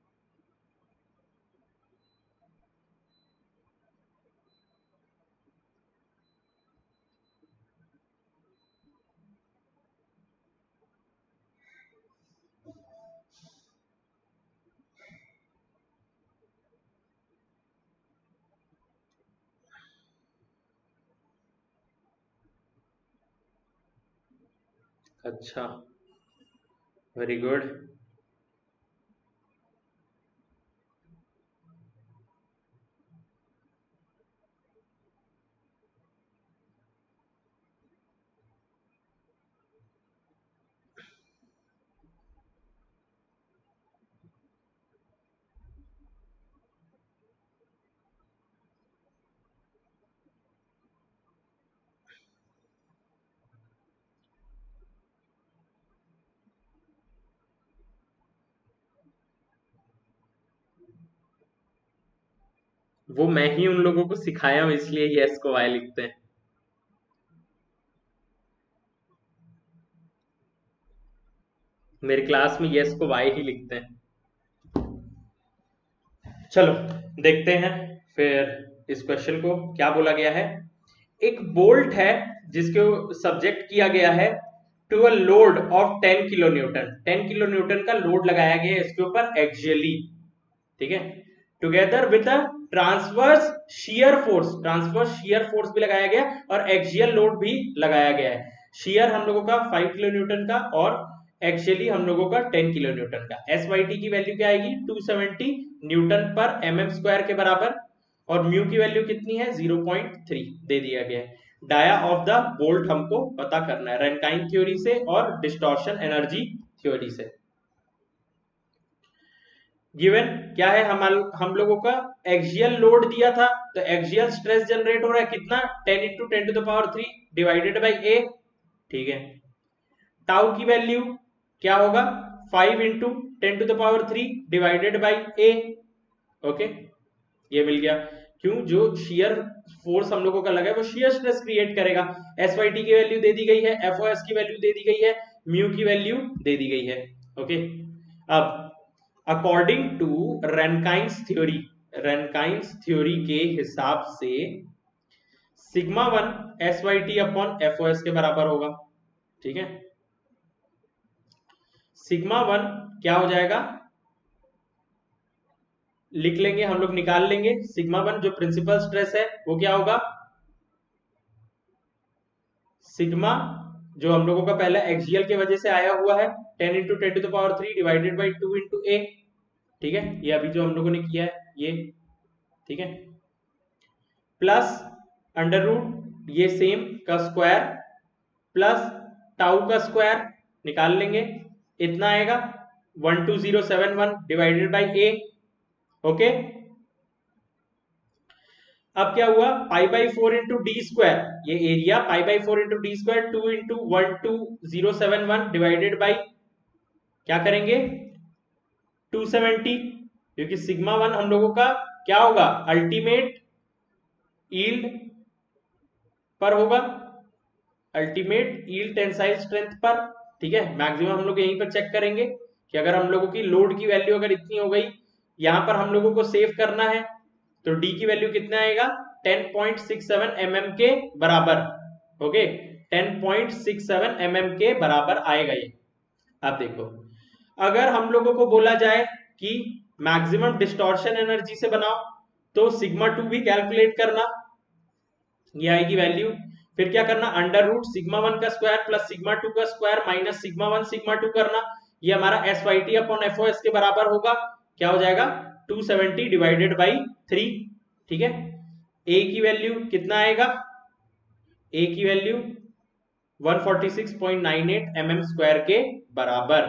अच्छा, वेरी गुड। वो मैं ही उन लोगों को सिखाया हूं, इसलिए यस को वाई लिखते हैं। मेरे क्लास में यस को वाई ही लिखते हैं। चलो देखते हैं फिर इस क्वेश्चन को क्या बोला गया है। एक बोल्ट है जिसके सब्जेक्ट किया गया है to a load of ten kilo newton, ten kilo newton का लोड लगाया गया है इसके ऊपर एक्सियली, ठीक है। Together with a transverse shear force, transverse shear force भी लगाया गया और एक्सियल लोड भी लगाया गया है। शियर हम लोगों का फाइव किलो न्यूटन का और एक्चुअली हम लोगों का टेन किलो न्यूटन का। एस वाई टी की वैल्यू क्या आएगी, टू सेवेंटी न्यूटन पर एम एम स्क्वायर के बराबर, और म्यू की वैल्यू कितनी है, ज़ीरो पॉइंट थ्री दे दिया गया है। डाया ऑफ द बोल्ट हमको पता करना है रैनकाइन थ्योरी से और डिस्टॉर्शन एनर्जी थ्योरी से। गिवन क्या है, हम हम लोगों का एक्सियल लोड दिया था, तो एक्सियल स्ट्रेस जनरेट हो रहा है कितना, ten into ten to the power three divided by A, ठीक है। टाउ की वैल्यू क्या होगा, five into ten to the power three divided by A, okay, ये मिल गया। क्यों, जो शियर फोर्स हम लोगों का लगा है वो शियर स्ट्रेस क्रिएट करेगा। एस वाई टी की वैल्यू दे दी गई है, एफ ओ एस की वैल्यू दे दी गई है, म्यू की वैल्यू दे दी गई है, ओके। अब according to Rankine's theory, Rankine's theory के हिसाब से sigma one S Y T upon F O S के बराबर होगा, ठीक है। सिग्मा वन क्या हो जाएगा, लिख लेंगे हम लोग, निकाल लेंगे। सिग्मा वन जो प्रिंसिपल स्ट्रेस है वो क्या होगा, सिग्मा जो हम लोगों का पहले एक्सियल के वजह से आया हुआ है ten into ten to the power three divided by two into A, ठीक है, ये अभी जो हम लोगों ने किया है ये, ठीक है, प्लस अंडर रूट ये सेम का स्क्वायर प्लस टाउ का स्क्वायर निकाल लेंगे, इतना आएगा one two zero seven one divided by A, okay. अब क्या हुआ, pi by four into D square, ये area pi by four into D square two into one two zero seven one divided by क्या करेंगे two seventy, क्योंकि sigma one हम लोगों का क्या होगा, अल्टीमेट यील्ड पर होगा, अल्टीमेट यील्ड टेंसाइल स्ट्रेंथ पर, ठीक है। मैक्सिमम हम लोग यहीं पर चेक करेंगे कि अगर हम लोगों की लोड की वैल्यू अगर इतनी हो गई, यहां पर हम लोगों को सेव करना है, तो डी की वैल्यू कितना आएगा, ten point six seven M M के बराबर, okay, ten point six seven M M के बराबर आएगा ये। अब देखो, अगर हम लोगों को बोला जाए कि मैक्सिमम डिस्टॉर्शन एनर्जी से बनाओ, तो सिग्मा टू भी कैलकुलेट करना, ये आएगी वैल्यू, फिर क्या करना, अंडर रूट सिग्मा वन का स्क्वायर प्लस सिग्मा टू का square minus sigma one sigma two करना, ये हमारा S Y T upon F O S के बराबर होगा, क्या हो जाएगा two seventy divided by three, ठीक है। ए की वैल्यू कितना आएगा, ए की value one forty six point nine eight M M square के बराबर,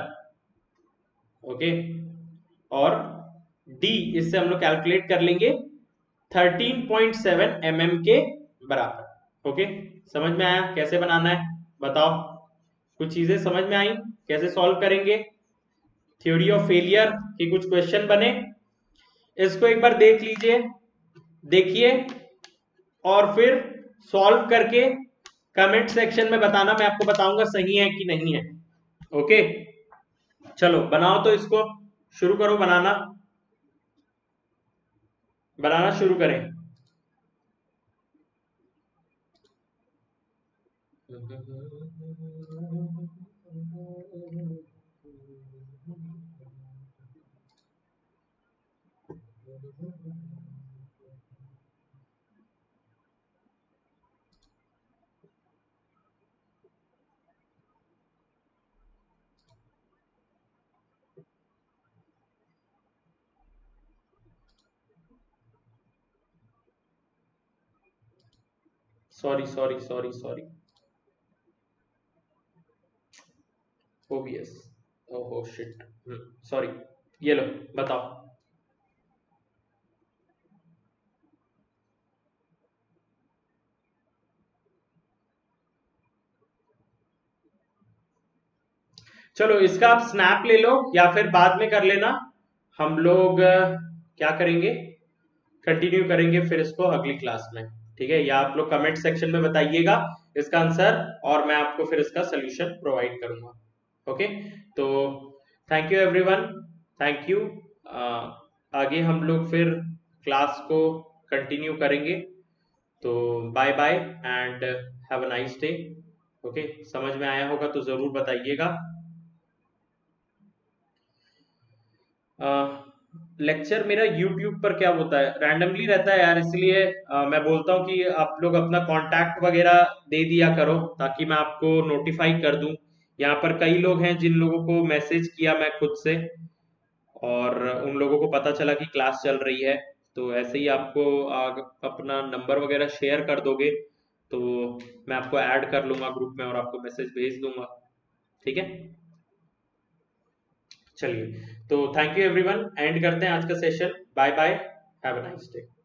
ओके। और डी इससे हम लोग कैलकुलेट कर लेंगे thirteen point seven M M के बराबर। ओके, समझ में आया कैसे बनाना है? बताओ, कुछ चीजें समझ में आई कैसे सॉल्व करेंगे? थ्योरी ऑफ फेलियर के कुछ क्वेश्चन बने, इसको एक बार देख लीजिए, देखिए, और फिर सॉल्व करके कमेंट सेक्शन में बताना, मैं आपको बताऊंगा सही है कि नहीं है। ओके, चलो बनाओ, तो इसको शुरू करो, बनाना बनाना शुरू करें। Sorry sorry sorry sorry OBS, ओहो शिट, सॉरी। ये लो, बताओ। चलो इसका आप स्नैप ले लो या फिर बाद में कर लेना, हम लोग अ, क्या करेंगे, कंटिन्यू करेंगे फिर इसको अगली क्लास में। ठीक है, या आप लोग कमेंट सेक्शन में बताइएगा इसका आंसर, और मैं आपको फिर इसका सोल्यूशन प्रोवाइड करूंगा। ओके, तो thank you everyone, thank you. आगे हम लोग फिर क्लास को कंटिन्यू करेंगे, तो bye bye and have a nice day. Okay, समझ में आया होगा तो जरूर बताइएगा। लेक्चर मेरा यूट्यूब पर क्या होता है, रैंडमली रहता है यार, इसलिए अ, मैं बोलता हूँ कि आप लोग अपना कांटेक्ट वगैरह दे दिया करो ताकि मैं आपको नोटिफाई कर दूं। यहाँ पर कई लोग हैं जिन लोगों को मैसेज किया मैं खुद से, और उन लोगों को पता चला कि क्लास चल रही है, तो ऐसे ही आपको आग, अपना नंबर वगैरह शेयर कर दोगे तो मैं आपको ऐड कर लूंगा ग्रुप में और आपको मैसेज भेज दूंगा। ठीक है, चलिए, तो थैंक यू एवरीवन, एंड करते हैं आज का session. Bye bye, have a nice day.